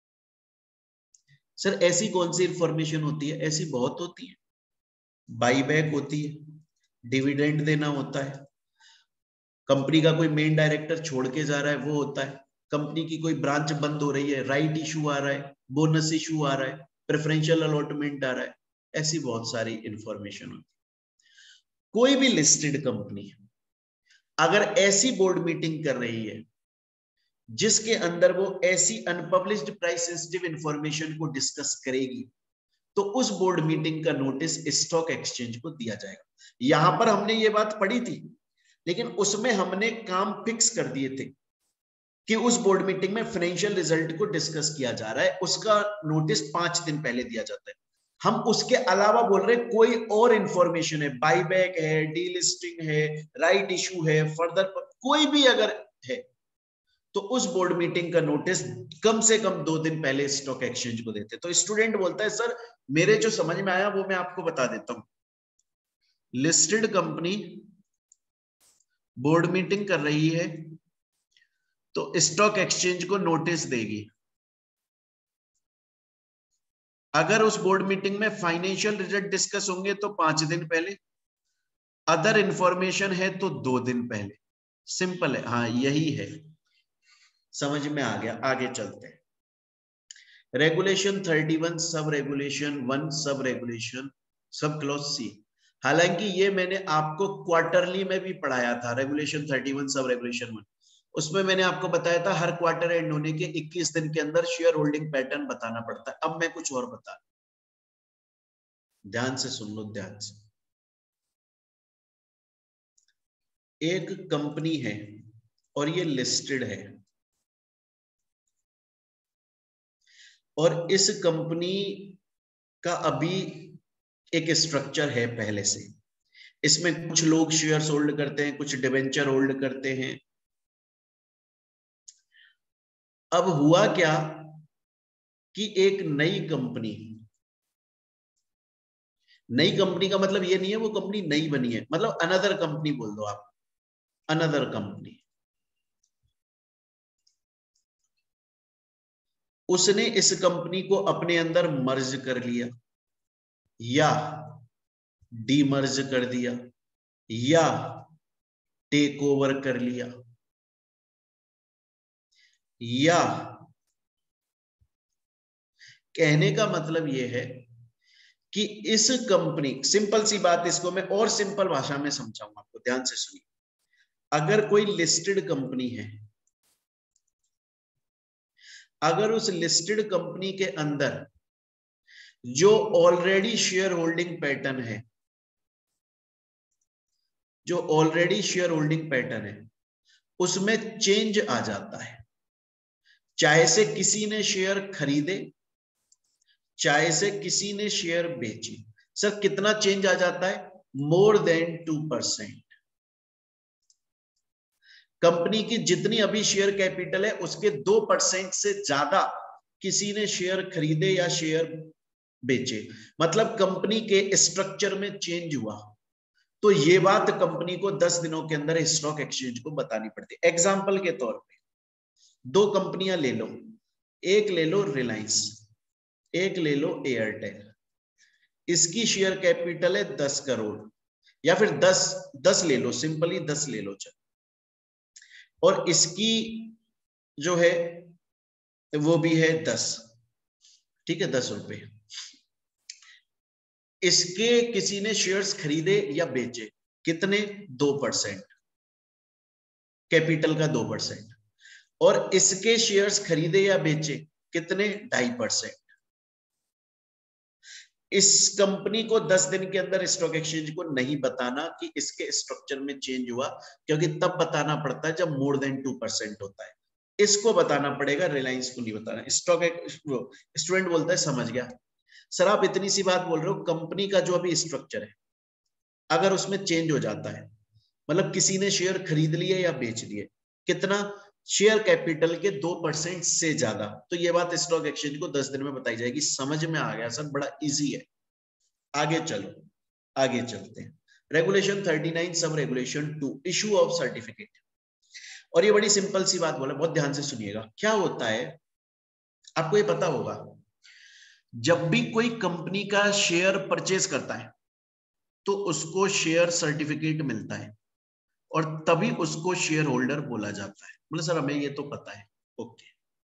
सर ऐसी कौन सी इंफॉर्मेशन होती है? ऐसी बहुत होती है। बाईबैक होती है, डिविडेंड देना होता है, कंपनी का कोई मेन डायरेक्टर छोड़ के जा रहा है वो होता है, कंपनी की कोई ब्रांच बंद हो रही है, राइट इशू आ रहा है, बोनस इशू आ रहा है, प्रेफरेंशियल अलॉटमेंट आ रहा है, ऐसी बहुत सारी इंफॉर्मेशन होती है। कोई भी लिस्टेड कंपनी अगर ऐसी बोर्ड मीटिंग कर रही है जिसके अंदर वो ऐसी अनपब्लिश्ड प्राइस सेंसिटिव इंफॉर्मेशन को डिस्कस करेगी तो उस बोर्ड मीटिंग का नोटिस स्टॉक एक्सचेंज को दिया जाएगा। यहां पर हमने ये बात पढ़ी थी, लेकिन उसमें हमने काम फिक्स कर दिए थे कि उस बोर्ड मीटिंग में फाइनेंशियल रिजल्ट को डिस्कस किया जा रहा है, उसका नोटिस पांच दिन पहले दिया जाता है। हम उसके अलावा बोल रहे हैं कोई और इंफॉर्मेशन है, बाईबैक है, डीलिस्टिंग है, राइट इशू है, फर्दर कोई भी अगर है तो उस बोर्ड मीटिंग का नोटिस कम से कम दो दिन पहले स्टॉक एक्सचेंज को देते। तो स्टूडेंट बोलता है सर मेरे जो समझ में आया वो मैं आपको बता देता हूं। लिस्टेड कंपनी बोर्ड मीटिंग कर रही है तो स्टॉक एक्सचेंज को नोटिस देगी। अगर उस बोर्ड मीटिंग में फाइनेंशियल रिजल्ट डिस्कस होंगे तो पांच दिन पहले, अदर इंफॉर्मेशन है तो दो दिन पहले। सिंपल है, हाँ यही है, समझ में आ गया। आगे चलते हैं। Regulation thirty one sub regulation one sub regulation sub clause C. हालांकि ये मैंने आपको क्वार्टरली में भी पढ़ाया था, regulation thirty one sub regulation one. उसमें मैंने आपको बताया था हर क्वार्टर एंड होने के इक्कीस दिन के अंदर शेयर होल्डिंग पैटर्न बताना पड़ता है। अब मैं कुछ और बता, ध्यान से सुन लो, ध्यान से। एक कंपनी है और ये लिस्टेड है और इस कंपनी का अभी एक स्ट्रक्चर है पहले से। इसमें कुछ लोग शेयर्स होल्ड करते हैं, कुछ डिवेंचर होल्ड करते हैं। अब हुआ क्या कि एक नई कंपनी, नई कंपनी का मतलब ये नहीं है वो कंपनी नई बनी है, मतलब अनदर कंपनी बोल दो आप, अनदर कंपनी, उसने इस कंपनी को अपने अंदर मर्ज कर लिया या डीमर्ज कर दिया या टेक ओवर कर लिया या, कहने का मतलब यह है कि इस कंपनी, सिंपल सी बात, इसको मैं और सिंपल भाषा में समझाऊंगा आपको, ध्यान से सुनिए। अगर कोई लिस्टेड कंपनी है, अगर उस लिस्टेड कंपनी के अंदर जो ऑलरेडी शेयर होल्डिंग पैटर्न है, जो ऑलरेडी शेयर होल्डिंग पैटर्न है उसमें चेंज आ जाता है, चाहे से किसी ने शेयर खरीदे चाहे से किसी ने शेयर बेचे। सर कितना चेंज आ जाता है? More than two percent. Company की जितनी अभी शेयर कैपिटल है उसके दो परसेंट से ज्यादा किसी ने शेयर खरीदे या शेयर बेचे, मतलब कंपनी के स्ट्रक्चर में चेंज हुआ, तो ये बात कंपनी को दस दिनों के अंदर स्टॉक एक्सचेंज को बतानी पड़ती है। एग्जांपल के तौर पे दो कंपनियां ले लो, एक ले लो रिलायंस, एक ले लो एयरटेल। इसकी शेयर कैपिटल है दस करोड़ या फिर दस दस ले लो, सिंपली दस ले लो चल, और इसकी जो है वो भी है दस, ठीक है, दस रुपए। इसके किसी ने शेयर्स खरीदे या बेचे, कितने? दो परसेंट, कैपिटल का दो परसेंट, और इसके शेयर्स खरीदे या बेचे कितने? ढाई परसेंट। इस कंपनी को दस दिन के अंदर स्टॉक एक्सचेंज को नहीं बताना कि इसके स्ट्रक्चर में चेंज हुआ, क्योंकि तब बताना पड़ता है जब मोर देन टू परसेंट होता है। इसको बताना पड़ेगा, रिलायंस को नहीं बताना। स्टॉक स्टूडेंट बोलता है समझ गया। सर आप इतनी सी बात बोल रहे हो, कंपनी का जो अभी स्ट्रक्चर है अगर उसमें चेंज हो जाता है, मतलब किसी ने शेयर खरीद लिए या बेच लिए, कितना, शेयर कैपिटल के दो परसेंट से ज्यादा, तो ये बात स्टॉक एक्सचेंज को दस दिन में बताई जाएगी। समझ में आ गया सर, बड़ा इजी है। आगे चलो, आगे चलते हैं। Regulation thirty nine sub regulation two, issue of certificate. और ये बड़ी सिंपल सी बात बोला, बहुत ध्यान से सुनिएगा। क्या होता है आपको ये पता होगा, जब भी कोई कंपनी का शेयर परचेज करता है तो उसको शेयर सर्टिफिकेट मिलता है और तभी उसको शेयर होल्डर बोला जाता है। मतलब सर हमें ये तो पता है, ओके।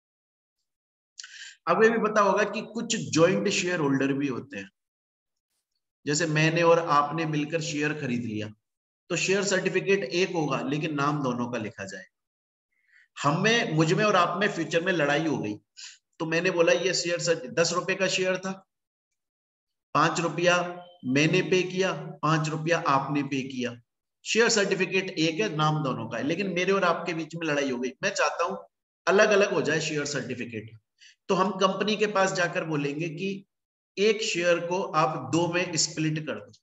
अब ये भी पता होगा कि कुछ जॉइंट शेयर होल्डर भी होते हैं, जैसे मैंने और आपने मिलकर शेयर खरीद लिया तो शेयर सर्टिफिकेट एक होगा लेकिन नाम दोनों का लिखा जाएगा। हमें, मुझ में और आप में फ्यूचर में लड़ाई हो गई तो मैंने बोला ये शेयर दस रुपए का शेयर था, पांच रुपया मैंने पे किया, पांच रुपया आपने पे किया, शेयर सर्टिफिकेट एक है, नाम दोनों का है, लेकिन मेरे और आपके बीच में लड़ाई हो गई। मैं चाहता हूं अलग अलग हो जाए शेयर सर्टिफिकेट, तो हम कंपनी के पास जाकर बोलेंगे कि एक शेयर को आप दो में स्प्लिट कर दो,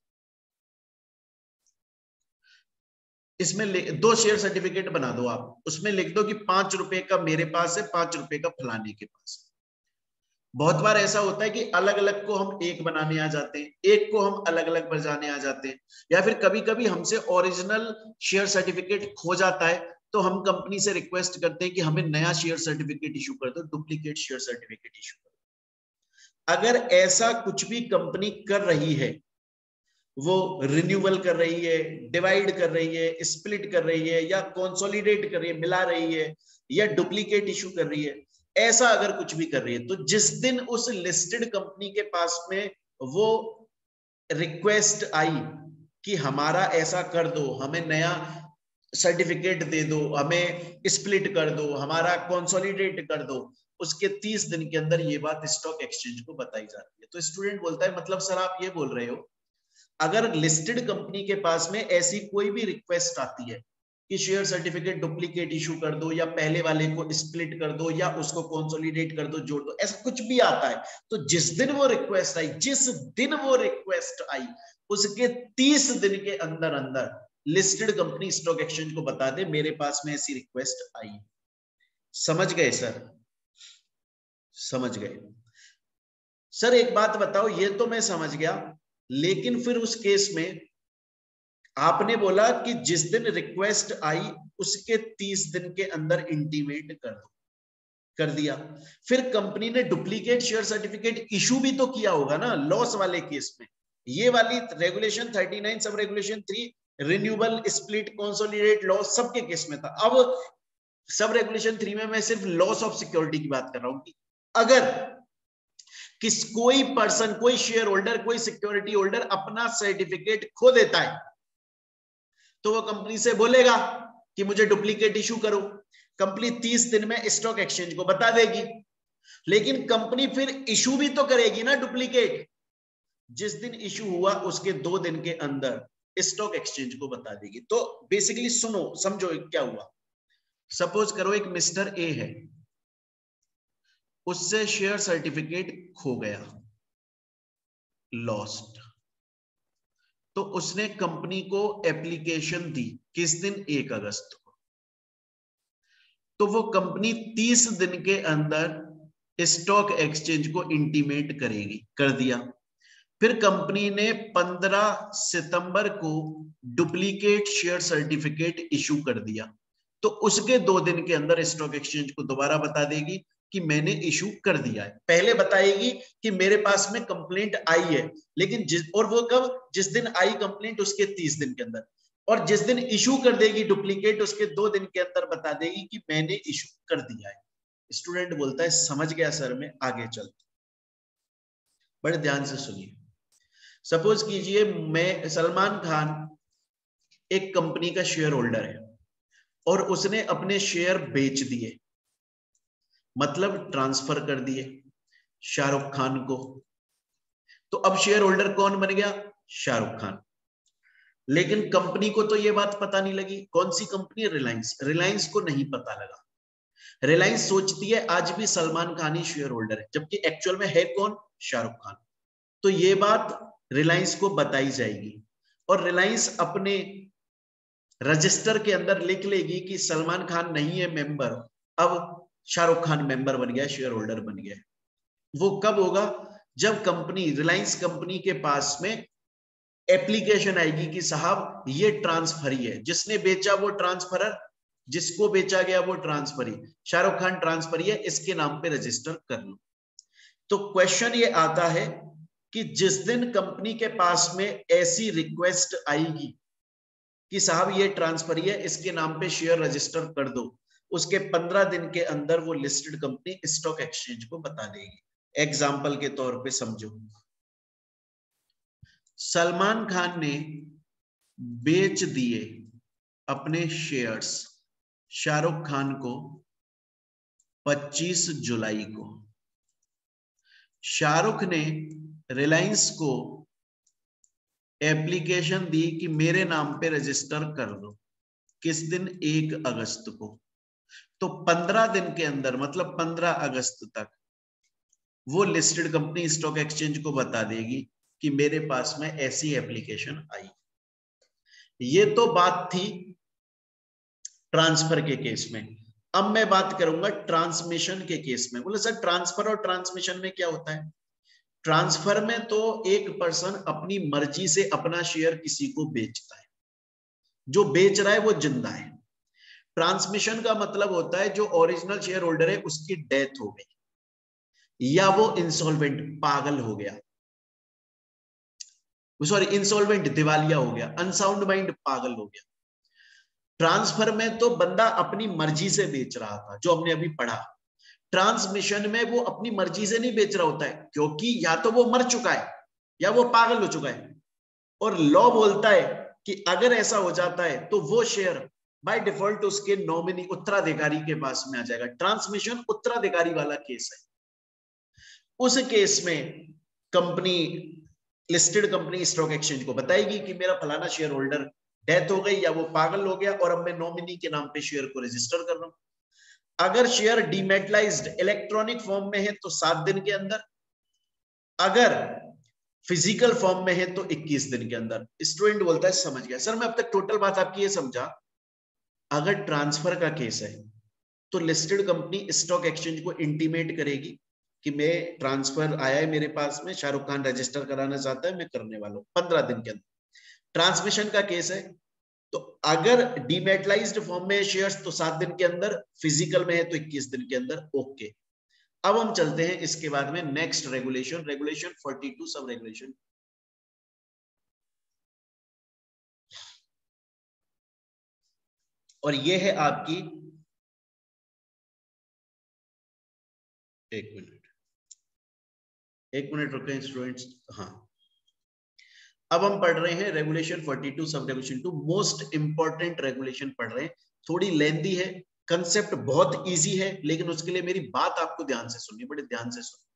इसमें दो शेयर सर्टिफिकेट बना दो आप, उसमें लिख दो कि पांच रुपए का मेरे पास है, पांच रुपए का फलाने के पास है। बहुत बार ऐसा होता है कि अलग अलग को हम एक बनाने आ जाते हैं, एक को हम अलग अलग बनाने आ जाते हैं, या फिर कभी कभी हमसे ओरिजिनल शेयर सर्टिफिकेट खो जाता है तो हम कंपनी से रिक्वेस्ट करते हैं कि हमें नया शेयर सर्टिफिकेट इशू कर दो, डुप्लीकेट शेयर सर्टिफिकेट इशू कर दो। अगर ऐसा कुछ भी कंपनी कर रही है, वो रिन्यूअल कर रही है, डिवाइड कर रही है, स्प्लिट कर रही है, या कंसोलिडेट कर रही है, मिला रही है, या डुप्लीकेट इशू कर रही है, ऐसा अगर कुछ भी कर रही है, तो जिस दिन उस लिस्टेड कंपनी के पास में वो रिक्वेस्ट आई कि हमारा ऐसा कर दो, हमें नया सर्टिफिकेट दे दो, हमें स्प्लिट कर दो, हमारा कंसोलिडेट कर दो, उसके तीस दिन के अंदर ये बात स्टॉक एक्सचेंज को बताई जाती है। तो स्टूडेंट बोलता है मतलब सर आप ये बोल रहे हो अगर लिस्टेड कंपनी के पास में ऐसी कोई भी रिक्वेस्ट आती है कि शेयर सर्टिफिकेट डुप्लीकेट इशू कर दो, या पहले वाले को स्प्लिट कर दो, या उसको कंसोलिडेट कर दो, जोड़ दो, ऐसा कुछ भी आता है, तो जिस दिन वो रिक्वेस्ट आई जिस दिन वो रिक्वेस्ट आई उसके तीस दिन के अंदर अंदर लिस्टेड कंपनी स्टॉक एक्सचेंज को बता दे मेरे पास में ऐसी रिक्वेस्ट आई। समझ गए सर? समझ गए सर? एक बात बताओ, ये तो मैं समझ गया, लेकिन फिर उस केस में आपने बोला कि जिस दिन रिक्वेस्ट आई उसके तीस दिन के अंदर इंटीमेट कर दो, कर दिया, फिर कंपनी ने डुप्लीकेट शेयर सर्टिफिकेट इशू भी तो किया होगा ना लॉस वाले केस में। ये वाली regulation thirty nine sub regulation three renewal, split, consolidate, loss सबके केस में था। अब सब रेगुलेशन थ्री में मैं सिर्फ लॉस ऑफ सिक्योरिटी की बात कर रहा हूं कि अगर किस कोई पर्सन, कोई शेयर होल्डर, कोई सिक्योरिटी होल्डर अपना सर्टिफिकेट खो देता है तो वो कंपनी से बोलेगा कि मुझे डुप्लीकेट इशू करो, कंपनी तीस दिन में स्टॉक एक्सचेंज को बता देगी, लेकिन कंपनी फिर इशू भी तो करेगी ना डुप्लीकेट, जिस दिन इशू हुआ उसके दो दिन के अंदर स्टॉक एक्सचेंज को बता देगी। तो बेसिकली सुनो, समझो क्या हुआ। सपोज करो एक मिस्टर ए है, उससे शेयर सर्टिफिकेट खो गया, लॉस्ट, तो उसने कंपनी को एप्लीकेशन दी किस दिन, एक अगस्त को, तो वो कंपनी तीस दिन के अंदर स्टॉक एक्सचेंज को इंटीमेट करेगी, कर दिया। फिर कंपनी ने पंद्रह सितंबर को डुप्लीकेट शेयर सर्टिफिकेट इशू कर दिया, तो उसके दो दिन के अंदर स्टॉक एक्सचेंज को दोबारा बता देगी कि मैंने इशू कर दिया है। पहले बताएगी कि मेरे पास में कंप्लेंट आई है, लेकिन जिस, और वो कब, जिस दिन आई कंप्लेंट उसके तीस दिन के अंदर, और जिस दिन इशू कर देगी डुप्लीकेट उसके दो दिन के अंदर बता देगी कि मैंने इशू कर दिया है। स्टूडेंट बोलता है समझ गया सर, मैं आगे चलता। बड़े ध्यान से सुनिए। सपोज कीजिए मैं, सलमान खान एक कंपनी का शेयर होल्डर है और उसने अपने शेयर बेच दिए, मतलब ट्रांसफर कर दिए शाहरुख खान को, तो अब शेयर होल्डर कौन बन गया, शाहरुख खान। लेकिन कंपनी को तो ये बात पता नहीं लगी। कौन सी कंपनी, रिलायंस। रिलायंस को नहीं पता लगा। रिलायंस सोचती है आज भी सलमान खान ही शेयर होल्डर है, जबकि एक्चुअल में है कौन, शाहरुख खान। तो ये बात रिलायंस को बताई जाएगी और रिलायंस अपने रजिस्टर के अंदर लिख लेगी कि सलमान खान नहीं है मेंबर, अब शाहरुख खान मेंबर बन गया, शेयर होल्डर बन गया। वो कब होगा? जब कंपनी, रिलायंस कंपनी के पास में एप्लीकेशन आएगी कि साहब ये ट्रांसफरी है, जिसने बेचा वो ट्रांसफरर, जिसको बेचा गया वो ट्रांसफरी, शाहरुख खान ट्रांसफरी है, इसके नाम पे रजिस्टर कर लो। तो क्वेश्चन ये आता है कि जिस दिन कंपनी के पास में ऐसी रिक्वेस्ट आएगी कि साहब ये ट्रांसफरी है, इसके नाम पे शेयर रजिस्टर कर दो, उसके पंद्रह दिन के अंदर वो लिस्टेड कंपनी स्टॉक एक्सचेंज को बता देगी। एग्जाम्पल के तौर पे समझो, सलमान खान ने बेच दिए अपने शेयर्स शाहरुख खान को पच्चीस जुलाई को। शाहरुख ने रिलायंस को एप्लीकेशन दी कि मेरे नाम पे रजिस्टर कर दो, किस दिन? एक अगस्त को। तो पंद्रह दिन के अंदर, मतलब पंद्रह अगस्त तक वो लिस्टेड कंपनी स्टॉक एक्सचेंज को बता देगी कि मेरे पास में ऐसी एप्लीकेशन आई। ये तो बात थी ट्रांसफर के केस में। अब मैं बात करूंगा ट्रांसमिशन के केस में। बोले सर ट्रांसफर और ट्रांसमिशन में क्या होता है? ट्रांसफर में तो एक पर्सन अपनी मर्जी से अपना शेयर किसी को बेचता है, जो बेच रहा है वो जिंदा है। ट्रांसमिशन का मतलब होता है जो ओरिजिनल शेयर होल्डर है उसकी डेथ हो गई या वो इंसॉल्वेंट, पागल हो गया, सॉरी इंसॉल्वेंट, दिवालिया हो गया, अनसाउंड माइंड, पागल हो गया। ट्रांसफर में तो बंदा अपनी मर्जी से बेच रहा था, जो हमने अभी पढ़ा। ट्रांसमिशन में वो अपनी मर्जी से नहीं बेच रहा होता है, क्योंकि या तो वो मर चुका है या वो पागल हो चुका है, और लॉ बोलता है कि अगर ऐसा हो जाता है तो वो शेयर बाय डिफॉल्ट उसके नॉमिनी, उत्तराधिकारी के पास में आ जाएगा। ट्रांसमिशन उत्तराधिकारी वाला केस है। उस केस में company, listed company stock exchange को बताएगी कि मेरा फलाना शेयर होल्डर डेथ हो गई या वो पागल हो गया और अब मैं नॉमिनी के नाम पे शेयर को रजिस्टर कर रहा हूं। अगर शेयर डीमेटलाइज्ड इलेक्ट्रॉनिक फॉर्म में है तो सात दिन के अंदर, अगर फिजिकल फॉर्म में है तो इक्कीस दिन के अंदर। स्टूडेंट बोलता है समझ गया सर, मैं अब तक टोटल बात आपकी ये समझा। अगर ट्रांसफर का केस है तो लिस्टेड कंपनी स्टॉक एक्सचेंज को इंटीमेट करेगी कि मैं ट्रांसफर आया है मेरे पास में, शाहरुख खान रजिस्टर कराना चाहता है, मैं करने वाला हूं, पंद्रह दिन के अंदर। ट्रांसमिशन का केस है तो अगर डीमेटलाइज्ड फॉर्म में शेयर्स तो सात दिन के अंदर, फिजिकल में है तो इक्कीस दिन के अंदर। ओके, अब हम चलते हैं इसके बाद में नेक्स्ट रेगुलेशन, रेगुलेशन बयालीस, सब रेगुलेशन। और ये है आपकी, एक मिनट एक मिनट रुकें स्टूडेंट्स। हाँ, अब हम पढ़ रहे हैं रेगुलेशन बयालीस, sub regulation two. Most important regulation पढ़ रहे हैं, थोड़ी लेंथी है, कंसेप्ट बहुत इजी है, लेकिन उसके लिए मेरी बात आपको ध्यान से सुननी, बड़े ध्यान से सुननी।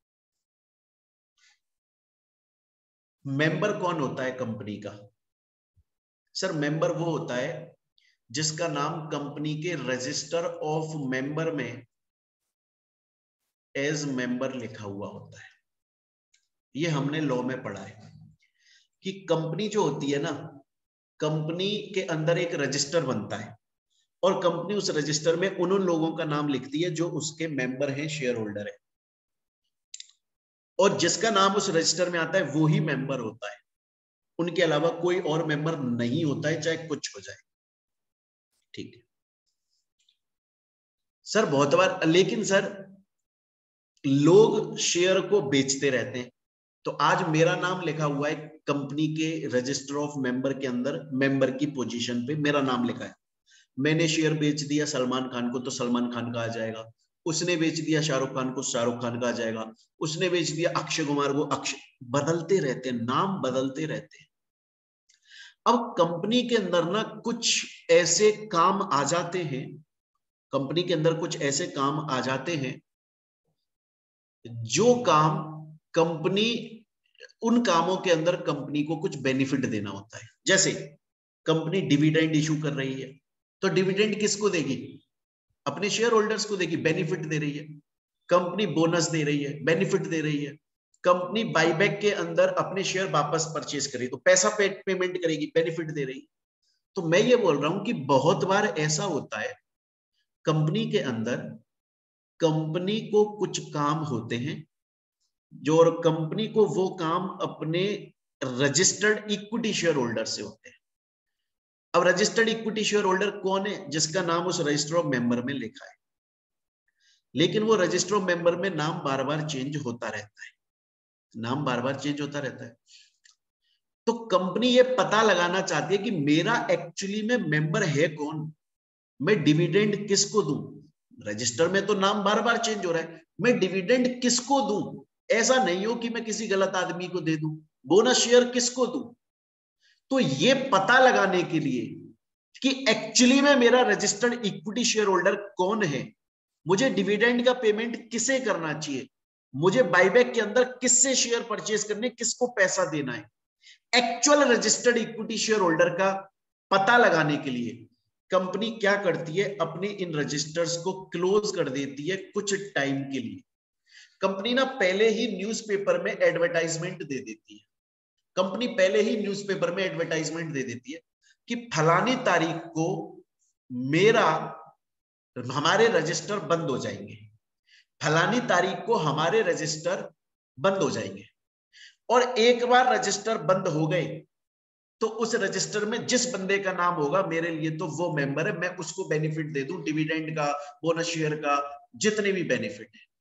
मेंबर कौन होता है कंपनी का? सर मेंबर वो होता है जिसका नाम कंपनी के रजिस्टर ऑफ मेंबर में एज मेंबर लिखा हुआ होता है। ये हमने लॉ में पढ़ा है कि कंपनी जो होती है ना, कंपनी के अंदर एक रजिस्टर बनता है और कंपनी उस रजिस्टर में उन उन लोगों का नाम लिखती है जो उसके मेंबर हैं, शेयर होल्डर है, और जिसका नाम उस रजिस्टर में आता है वो ही मेंबर होता है। उनके अलावा कोई और मेंबर नहीं होता है, चाहे कुछ हो जाए। ठीक है सर, बहुत बार, लेकिन सर लोग शेयर को बेचते रहते हैं। तो आज मेरा नाम लिखा हुआ है कंपनी के रजिस्टर ऑफ मेंबर के अंदर, मेंबर की पोजीशन पे मेरा नाम लिखा है। मैंने शेयर बेच दिया सलमान खान को तो सलमान खान का आ जाएगा, उसने बेच दिया शाहरुख खान को, शाहरुख खान का आ जाएगा, उसने बेच दिया अक्षय कुमार को, अक्षय, बदलते रहते हैं, नाम बदलते रहते हैं। अब कंपनी के अंदर ना कुछ ऐसे काम आ जाते हैं, कंपनी के अंदर कुछ ऐसे काम आ जाते हैं जो काम कंपनी, उन कामों के अंदर कंपनी को कुछ बेनिफिट देना होता है। जैसे कंपनी डिविडेंड इशू कर रही है तो डिविडेंड किसको देगी? अपने शेयर होल्डर्स को देगी, बेनिफिट दे रही है। कंपनी बोनस दे रही है, बेनिफिट दे रही है। कंपनी बाईबैक के अंदर अपने शेयर वापस परचेज करे तो पैसा पे, पेमेंट करेगी, बेनिफिट दे रही। तो मैं ये बोल रहा हूं कि बहुत बार ऐसा होता है कंपनी के अंदर, कंपनी को कुछ काम होते हैं जो, और कंपनी को वो काम अपने रजिस्टर्ड इक्विटी शेयर होल्डर से होते हैं। अब रजिस्टर्ड इक्विटी शेयर होल्डर कौन है? जिसका नाम उस रजिस्टर ऑफ मेंबर में लिखा है, लेकिन वो रजिस्टर ऑफ मेंबर में नाम बार बार चेंज होता रहता है, नाम बार बार चेंज होता रहता है। तो कंपनी ये पता लगाना चाहती है कि मेरा एक्चुअली में मेंबर है कौन, मैं डिविडेंड किसको दूं। रजिस्टर में तो नाम बार बार चेंज हो रहा है, मैं डिविडेंड किसको दूं? ऐसा नहीं हो कि मैं किसी गलत आदमी को दे दूं, बोनस शेयर किसको दूं। तो ये पता लगाने के लिए कि एक्चुअली में मेरा रजिस्टर्ड इक्विटी शेयर होल्डर कौन है, मुझे डिविडेंड का पेमेंट किसे करना चाहिए, मुझे बाईबैक के अंदर किससे शेयर परचेज करने, किसको पैसा देना है, actual registered equity share holder का पता लगाने के लिए कंपनी क्या करती है, अपने इन रजिस्टर्स को क्लोज कर देती है कुछ टाइम के लिए। कंपनी ना पहले ही न्यूज़पेपर में एडवर्टाइजमेंट दे देती है, कंपनी पहले ही न्यूज़पेपर में एडवर्टाइजमेंट दे देती है कि फलानी तारीख को मेरा हमारे रजिस्टर बंद हो जाएंगे, फलानी तारीख को हमारे रजिस्टर बंद हो जाएंगे। और एक बार रजिस्टर बंद हो गए तो उस रजिस्टर में जिस बंदे का नाम होगा, मेरे लिए तो वो मेंबर है, मैं उसको बेनिफिट दे दूं, डिविडेंड का, बोनस शेयर का, जितने भी बेनिफिट है।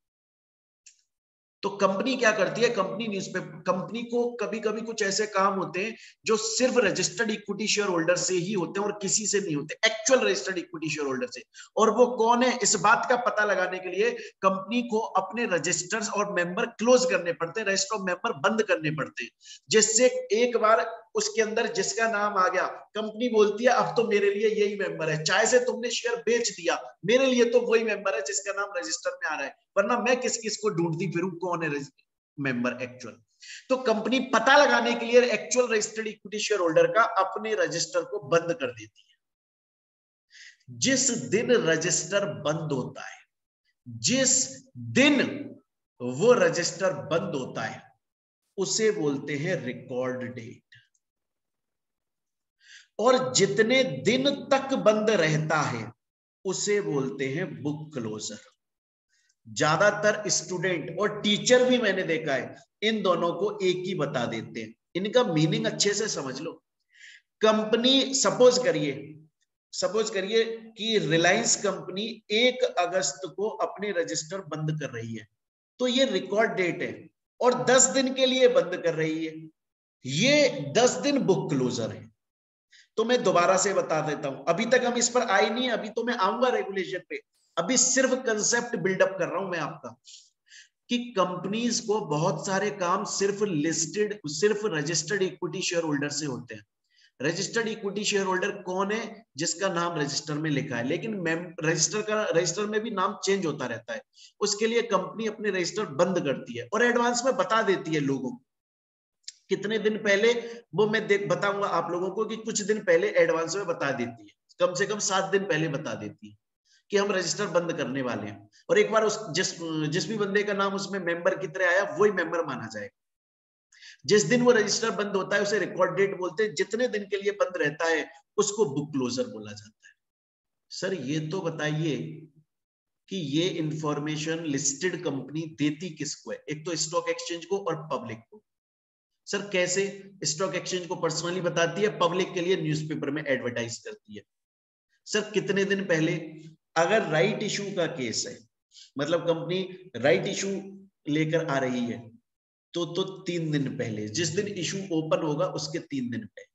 तो कंपनी क्या करती है, कंपनी न्यूज़पेपर, कंपनी को कभी कभी कुछ ऐसे काम होते हैं जो सिर्फ रजिस्टर्ड इक्विटी शेयर होल्डर से ही होते हैं और किसी से नहीं होते, actual registered equity share holder से। और वो कौन है, इस बात का पता लगाने के लिए कंपनी को अपने रजिस्टर्स और मेंबर क्लोज करने पड़ते हैं, रजिस्टर ऑफ मेंबर बंद करने पड़ते हैं, जिससे एक बार उसके अंदर जिसका नाम आ गया, कंपनी बोलती है अब तो मेरे लिए यही मेंबर है, चाहे से तुमने शेयर बेच दिया, मेरे लिए तो वही मेंबर है जिसका नाम रजिस्टर में आ रहा है, वरना मैं किस किस को ढूंढती फिरूं कौन है मेंबर एक्चुअल। तो कंपनी पता लगाने के लिए actual registered equity share holder का अपने रजिस्टर को बंद कर देती है। जिस दिन रजिस्टर बंद होता है, जिस दिन वो रजिस्टर बंद होता है, उसे बोलते हैं रिकॉर्ड डेट। और जितने दिन तक बंद रहता है उसे बोलते हैं बुक क्लोजर। ज्यादातर स्टूडेंट और टीचर भी मैंने देखा है इन दोनों को एक ही बता देते हैं, इनका मीनिंग अच्छे से समझ लो। कंपनी सपोज करिए सपोज करिए कि रिलायंस कंपनी एक अगस्त को अपने रजिस्टर बंद कर रही है, तो ये रिकॉर्ड डेट है और दस दिन के लिए बंद कर रही है, ये दस दिन बुक क्लोजर है। तो मैं दोबारा से बता देता हूं, अभी तक हम इस पर आए नहीं, अभी तो मैं आऊंगा रेगुलेशन पे, अभी सिर्फ कंसेप्ट बिल्डअप कर रहा हूं मैं आपका, कि कंपनीज को बहुत सारे काम सिर्फ लिस्टेड, सिर्फ रजिस्टर्ड इक्विटी शेयर होल्डर से होते हैं। रजिस्टर्ड इक्विटी शेयर होल्डर कौन है, जिसका नाम रजिस्टर में लिखा है, लेकिन रजिस्टर का रजिस्टर में भी नाम चेंज होता रहता है, उसके लिए कंपनी अपने रजिस्टर बंद करती है और एडवांस में बता देती है लोगों को कितने दिन पहले, वो मैं देख बताऊंगा आप लोगों को कि कुछ दिन पहले एडवांस में बता देती है, कम से कम सात दिन पहले बता देती है कि हम रजिस्टर बंद करने वाले हैं। और एक बार उस जिस जिस भी बंदे का नाम उसमें मेंबर की तरह आया वही मेंबर माना जाएगा। जिस दिन वो रजिस्टर बंद होता है उसे रिकॉर्ड डेट बोलते हैं, जितने दिन के लिए बंद रहता है उसको बुक क्लोजर बोला जाता है। सर ये तो बताइए कि ये इंफॉर्मेशन लिस्टेड कंपनी देती किसको है, एक तो स्टॉक एक्सचेंज को और पब्लिक को। सर कैसे, स्टॉक एक्सचेंज को पर्सनली बताती है, पब्लिक के लिए न्यूज़पेपर में एडवर्टाइज करती है। सर कितने दिन पहले, अगर राइट इशू का केस है, मतलब कंपनी राइट इशू लेकर आ रही है, तो तो तीन दिन पहले, जिस दिन इशू ओपन होगा उसके तीन दिन पहले।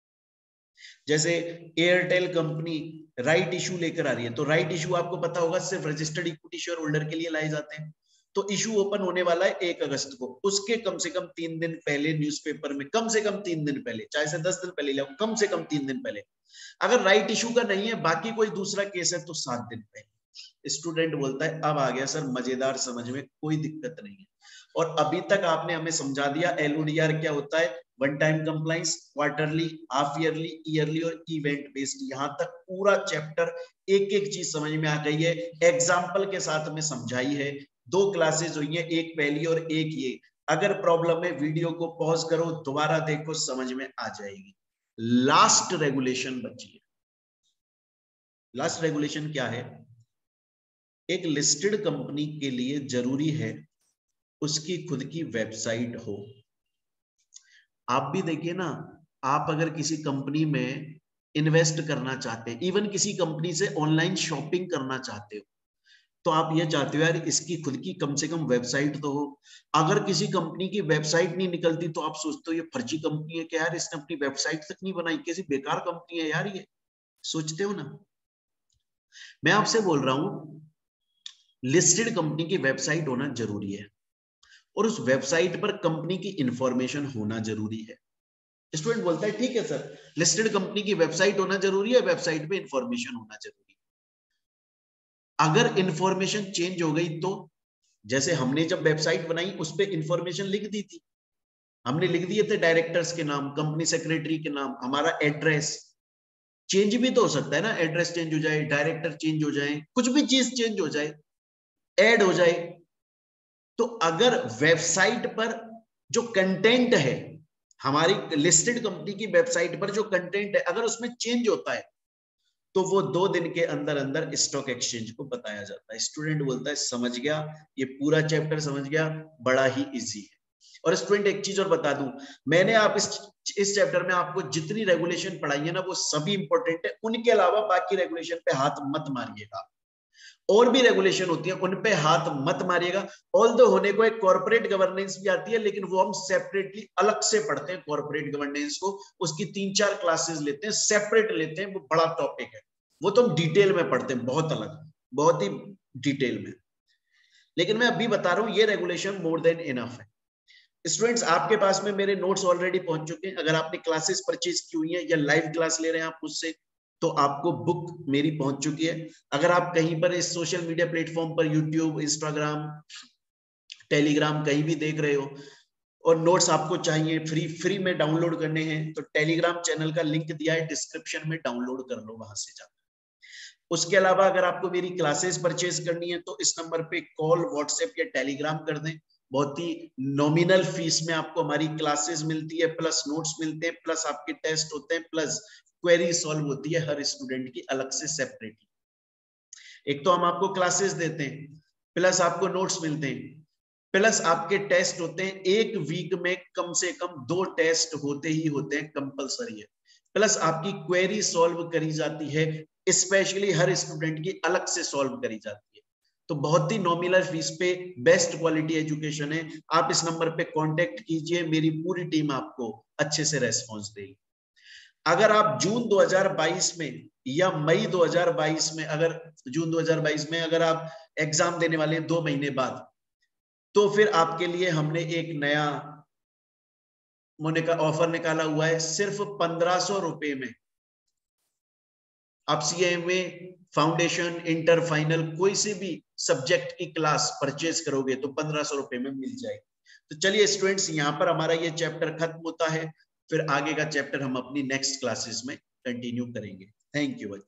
जैसे एयरटेल कंपनी राइट इशू लेकर आ रही है, तो राइट इशू आपको पता होगा सिर्फ रजिस्टर्ड इक्विटी शेयर होल्डर के लिए लाए जाते हैं। तो इशू ओपन होने वाला है एक अगस्त को, उसके कम से कम तीन दिन पहले न्यूज़पेपर में, कम से कम तीन दिन पहले, चाहे से दस दिन पहले लाओ, कम से कम तीन दिन पहले। अगर राइट इशू का नहीं है, बाकी कोई दूसरा केस है, तो सात दिन पहले। स्टूडेंट बोलता है अब आ गया सर मजेदार, समझ में कोई दिक्कत नहीं है। और अभी तक आपने हमें समझा दिया एलओडीआर क्या होता है, one time compliance, quarterly, half yearly, yearly और इवेंट बेस्ड। यहां तक पूरा चैप्टर एक एक चीज समझ में आ गई है, एग्जाम्पल के साथ में समझाई है। दो क्लासेस हुई है, एक पहली और एक ये। अगर प्रॉब्लम है वीडियो को पॉज करो, दोबारा देखो, समझ में आ जाएगी। लास्ट रेगुलेशन बची है। लास्ट रेगुलेशन क्या है? एक लिस्टेड कंपनी के लिए जरूरी है उसकी खुद की वेबसाइट हो। आप भी देखिए ना, आप अगर किसी कंपनी में इन्वेस्ट करना चाहते हैं, इवन किसी कंपनी से ऑनलाइन शॉपिंग करना चाहते हो, तो आप ये चाहते हो यार इसकी खुद की कम से कम वेबसाइट तो हो। अगर किसी कंपनी की वेबसाइट नहीं निकलती तो आप सोचते हो ये फर्जी कंपनी है क्या यार, इसने अपनी वेबसाइट तक नहीं बनाई, कैसी बेकार कंपनी है यार ये, सोचते हो ना। मैं आपसे बोल रहा हूं लिस्टेड कंपनी की वेबसाइट होना जरूरी है, और उस वेबसाइट पर कंपनी की इंफॉर्मेशन होना जरूरी है। स्टूडेंट बोलता है ठीक है सर, लिस्टेड कंपनी की वेबसाइट होना जरूरी है, वेबसाइट पे इंफॉर्मेशन होना जरूरी है। अगर इंफॉर्मेशन चेंज हो गई तो, जैसे हमने जब वेबसाइट बनाई उस पर इंफॉर्मेशन लिख दी थी, हमने लिख दिए थे डायरेक्टर्स के नाम, कंपनी सेक्रेटरी के नाम, हमारा एड्रेस। चेंज भी तो हो सकता है ना, एड्रेस चेंज हो जाए, डायरेक्टर चेंज हो जाए, कुछ भी चीज चेंज हो जाए, ऐड हो जाए। तो अगर वेबसाइट पर जो कंटेंट है, हमारी लिस्टेड कंपनी की वेबसाइट पर जो कंटेंट है, अगर उसमें चेंज होता है तो वो दो दिन के अंदर अंदर स्टॉक एक्सचेंज को बताया जाता है। स्टूडेंट बोलता है समझ गया, ये पूरा चैप्टर समझ गया, बड़ा ही इजी है। और स्टूडेंट एक चीज और बता दूं, मैंने आप इस इस चैप्टर में आपको जितनी रेगुलेशन पढ़ाई है ना वो सभी इंपॉर्टेंट है, उनके अलावा बाकी रेगुलेशन पे हाथ मत मारिएगा। और भी रेगुलेशन होती है उन पे हाथ मत मारिएगा। ऑल दो होने को एक कॉर्पोरेट गवर्नेंस भी आती है, लेकिन वो हम सेपरेटली अलग से पढ़ते हैं कॉर्पोरेट गवर्नेंस को, उसकी तीन चार क्लासेस लेते हैं, सेपरेट लेते हैं, वो बड़ा टॉपिक है, वो तो हम डिटेल में पढ़ते हैं, बहुत अलग, बहुत ही डिटेल में। लेकिन मैं अभी बता रहा हूं ये रेगुलेशन मोर देन इनफ है। स्टूडेंट्स आपके पास में मेरे नोट्स ऑलरेडी पहुंच चुके हैं। अगर आपने क्लासेस परचेज की हुई है या लाइव क्लास ले रहे हैं आप मुझसे, तो आपको बुक मेरी पहुंच चुकी है। अगर आप कहीं पर इस सोशल मीडिया प्लेटफॉर्म पर यूट्यूब, इंस्टाग्राम, टेलीग्राम कहीं भी देख रहे हो और नोट्स आपको चाहिए फ्री फ्री में डाउनलोड करने हैं, तो टेलीग्राम चैनल का लिंक दिया है डिस्क्रिप्शन में, डाउनलोड कर लो वहां से जाकर। उसके अलावा अगर आपको मेरी क्लासेस परचेज करनी है तो इस नंबर पे कॉल, व्हाट्सएप या टेलीग्राम कर दें। बहुत ही नॉमिनल फीस में आपको हमारी क्लासेस मिलती है, प्लस नोट्स मिलते हैं, प्लस आपके टेस्ट होते हैं, प्लस क्वेरी सॉल्व होती है हर स्टूडेंट की अलग से सेपरेटली। एक तो हम आपको क्लासेस देते हैं, प्लस आपको नोट्स मिलते हैं, प्लस आपके टेस्ट होते हैं। एक वीक में कम से कम दो टेस्ट होते ही होते हैं, कंपलसरी है। प्लस आपकी क्वेरी सॉल्व करी जाती है, स्पेशली हर स्टूडेंट की अलग से सॉल्व करी जाती है। तो बहुत ही नॉमिनल फीस पे बेस्ट क्वालिटी एजुकेशन है। आप इस नंबर पे कांटेक्ट कीजिए, मेरी पूरी टीम आपको अच्छे से रेस्पॉन्स देगी। अगर आप जून दो हज़ार बाईस में या मई दो हज़ार बाईस में, अगर जून दो हज़ार बाईस में अगर आप एग्जाम देने वाले हैं दो महीने बाद, तो फिर आपके लिए हमने एक नया ऑफर निकाला हुआ है। सिर्फ पंद्रह सौ रुपए में आप सीएमए फाउंडेशन, इंटर, फाइनल कोई से भी सब्जेक्ट की क्लास परचेज करोगे तो पंद्रह सौ रुपए में मिल जाएगी। तो चलिए स्टूडेंट्स, यहाँ पर हमारा ये चैप्टर खत्म होता है, फिर आगे का चैप्टर हम अपनी नेक्स्ट क्लासेस में कंटिन्यू करेंगे। Thank you.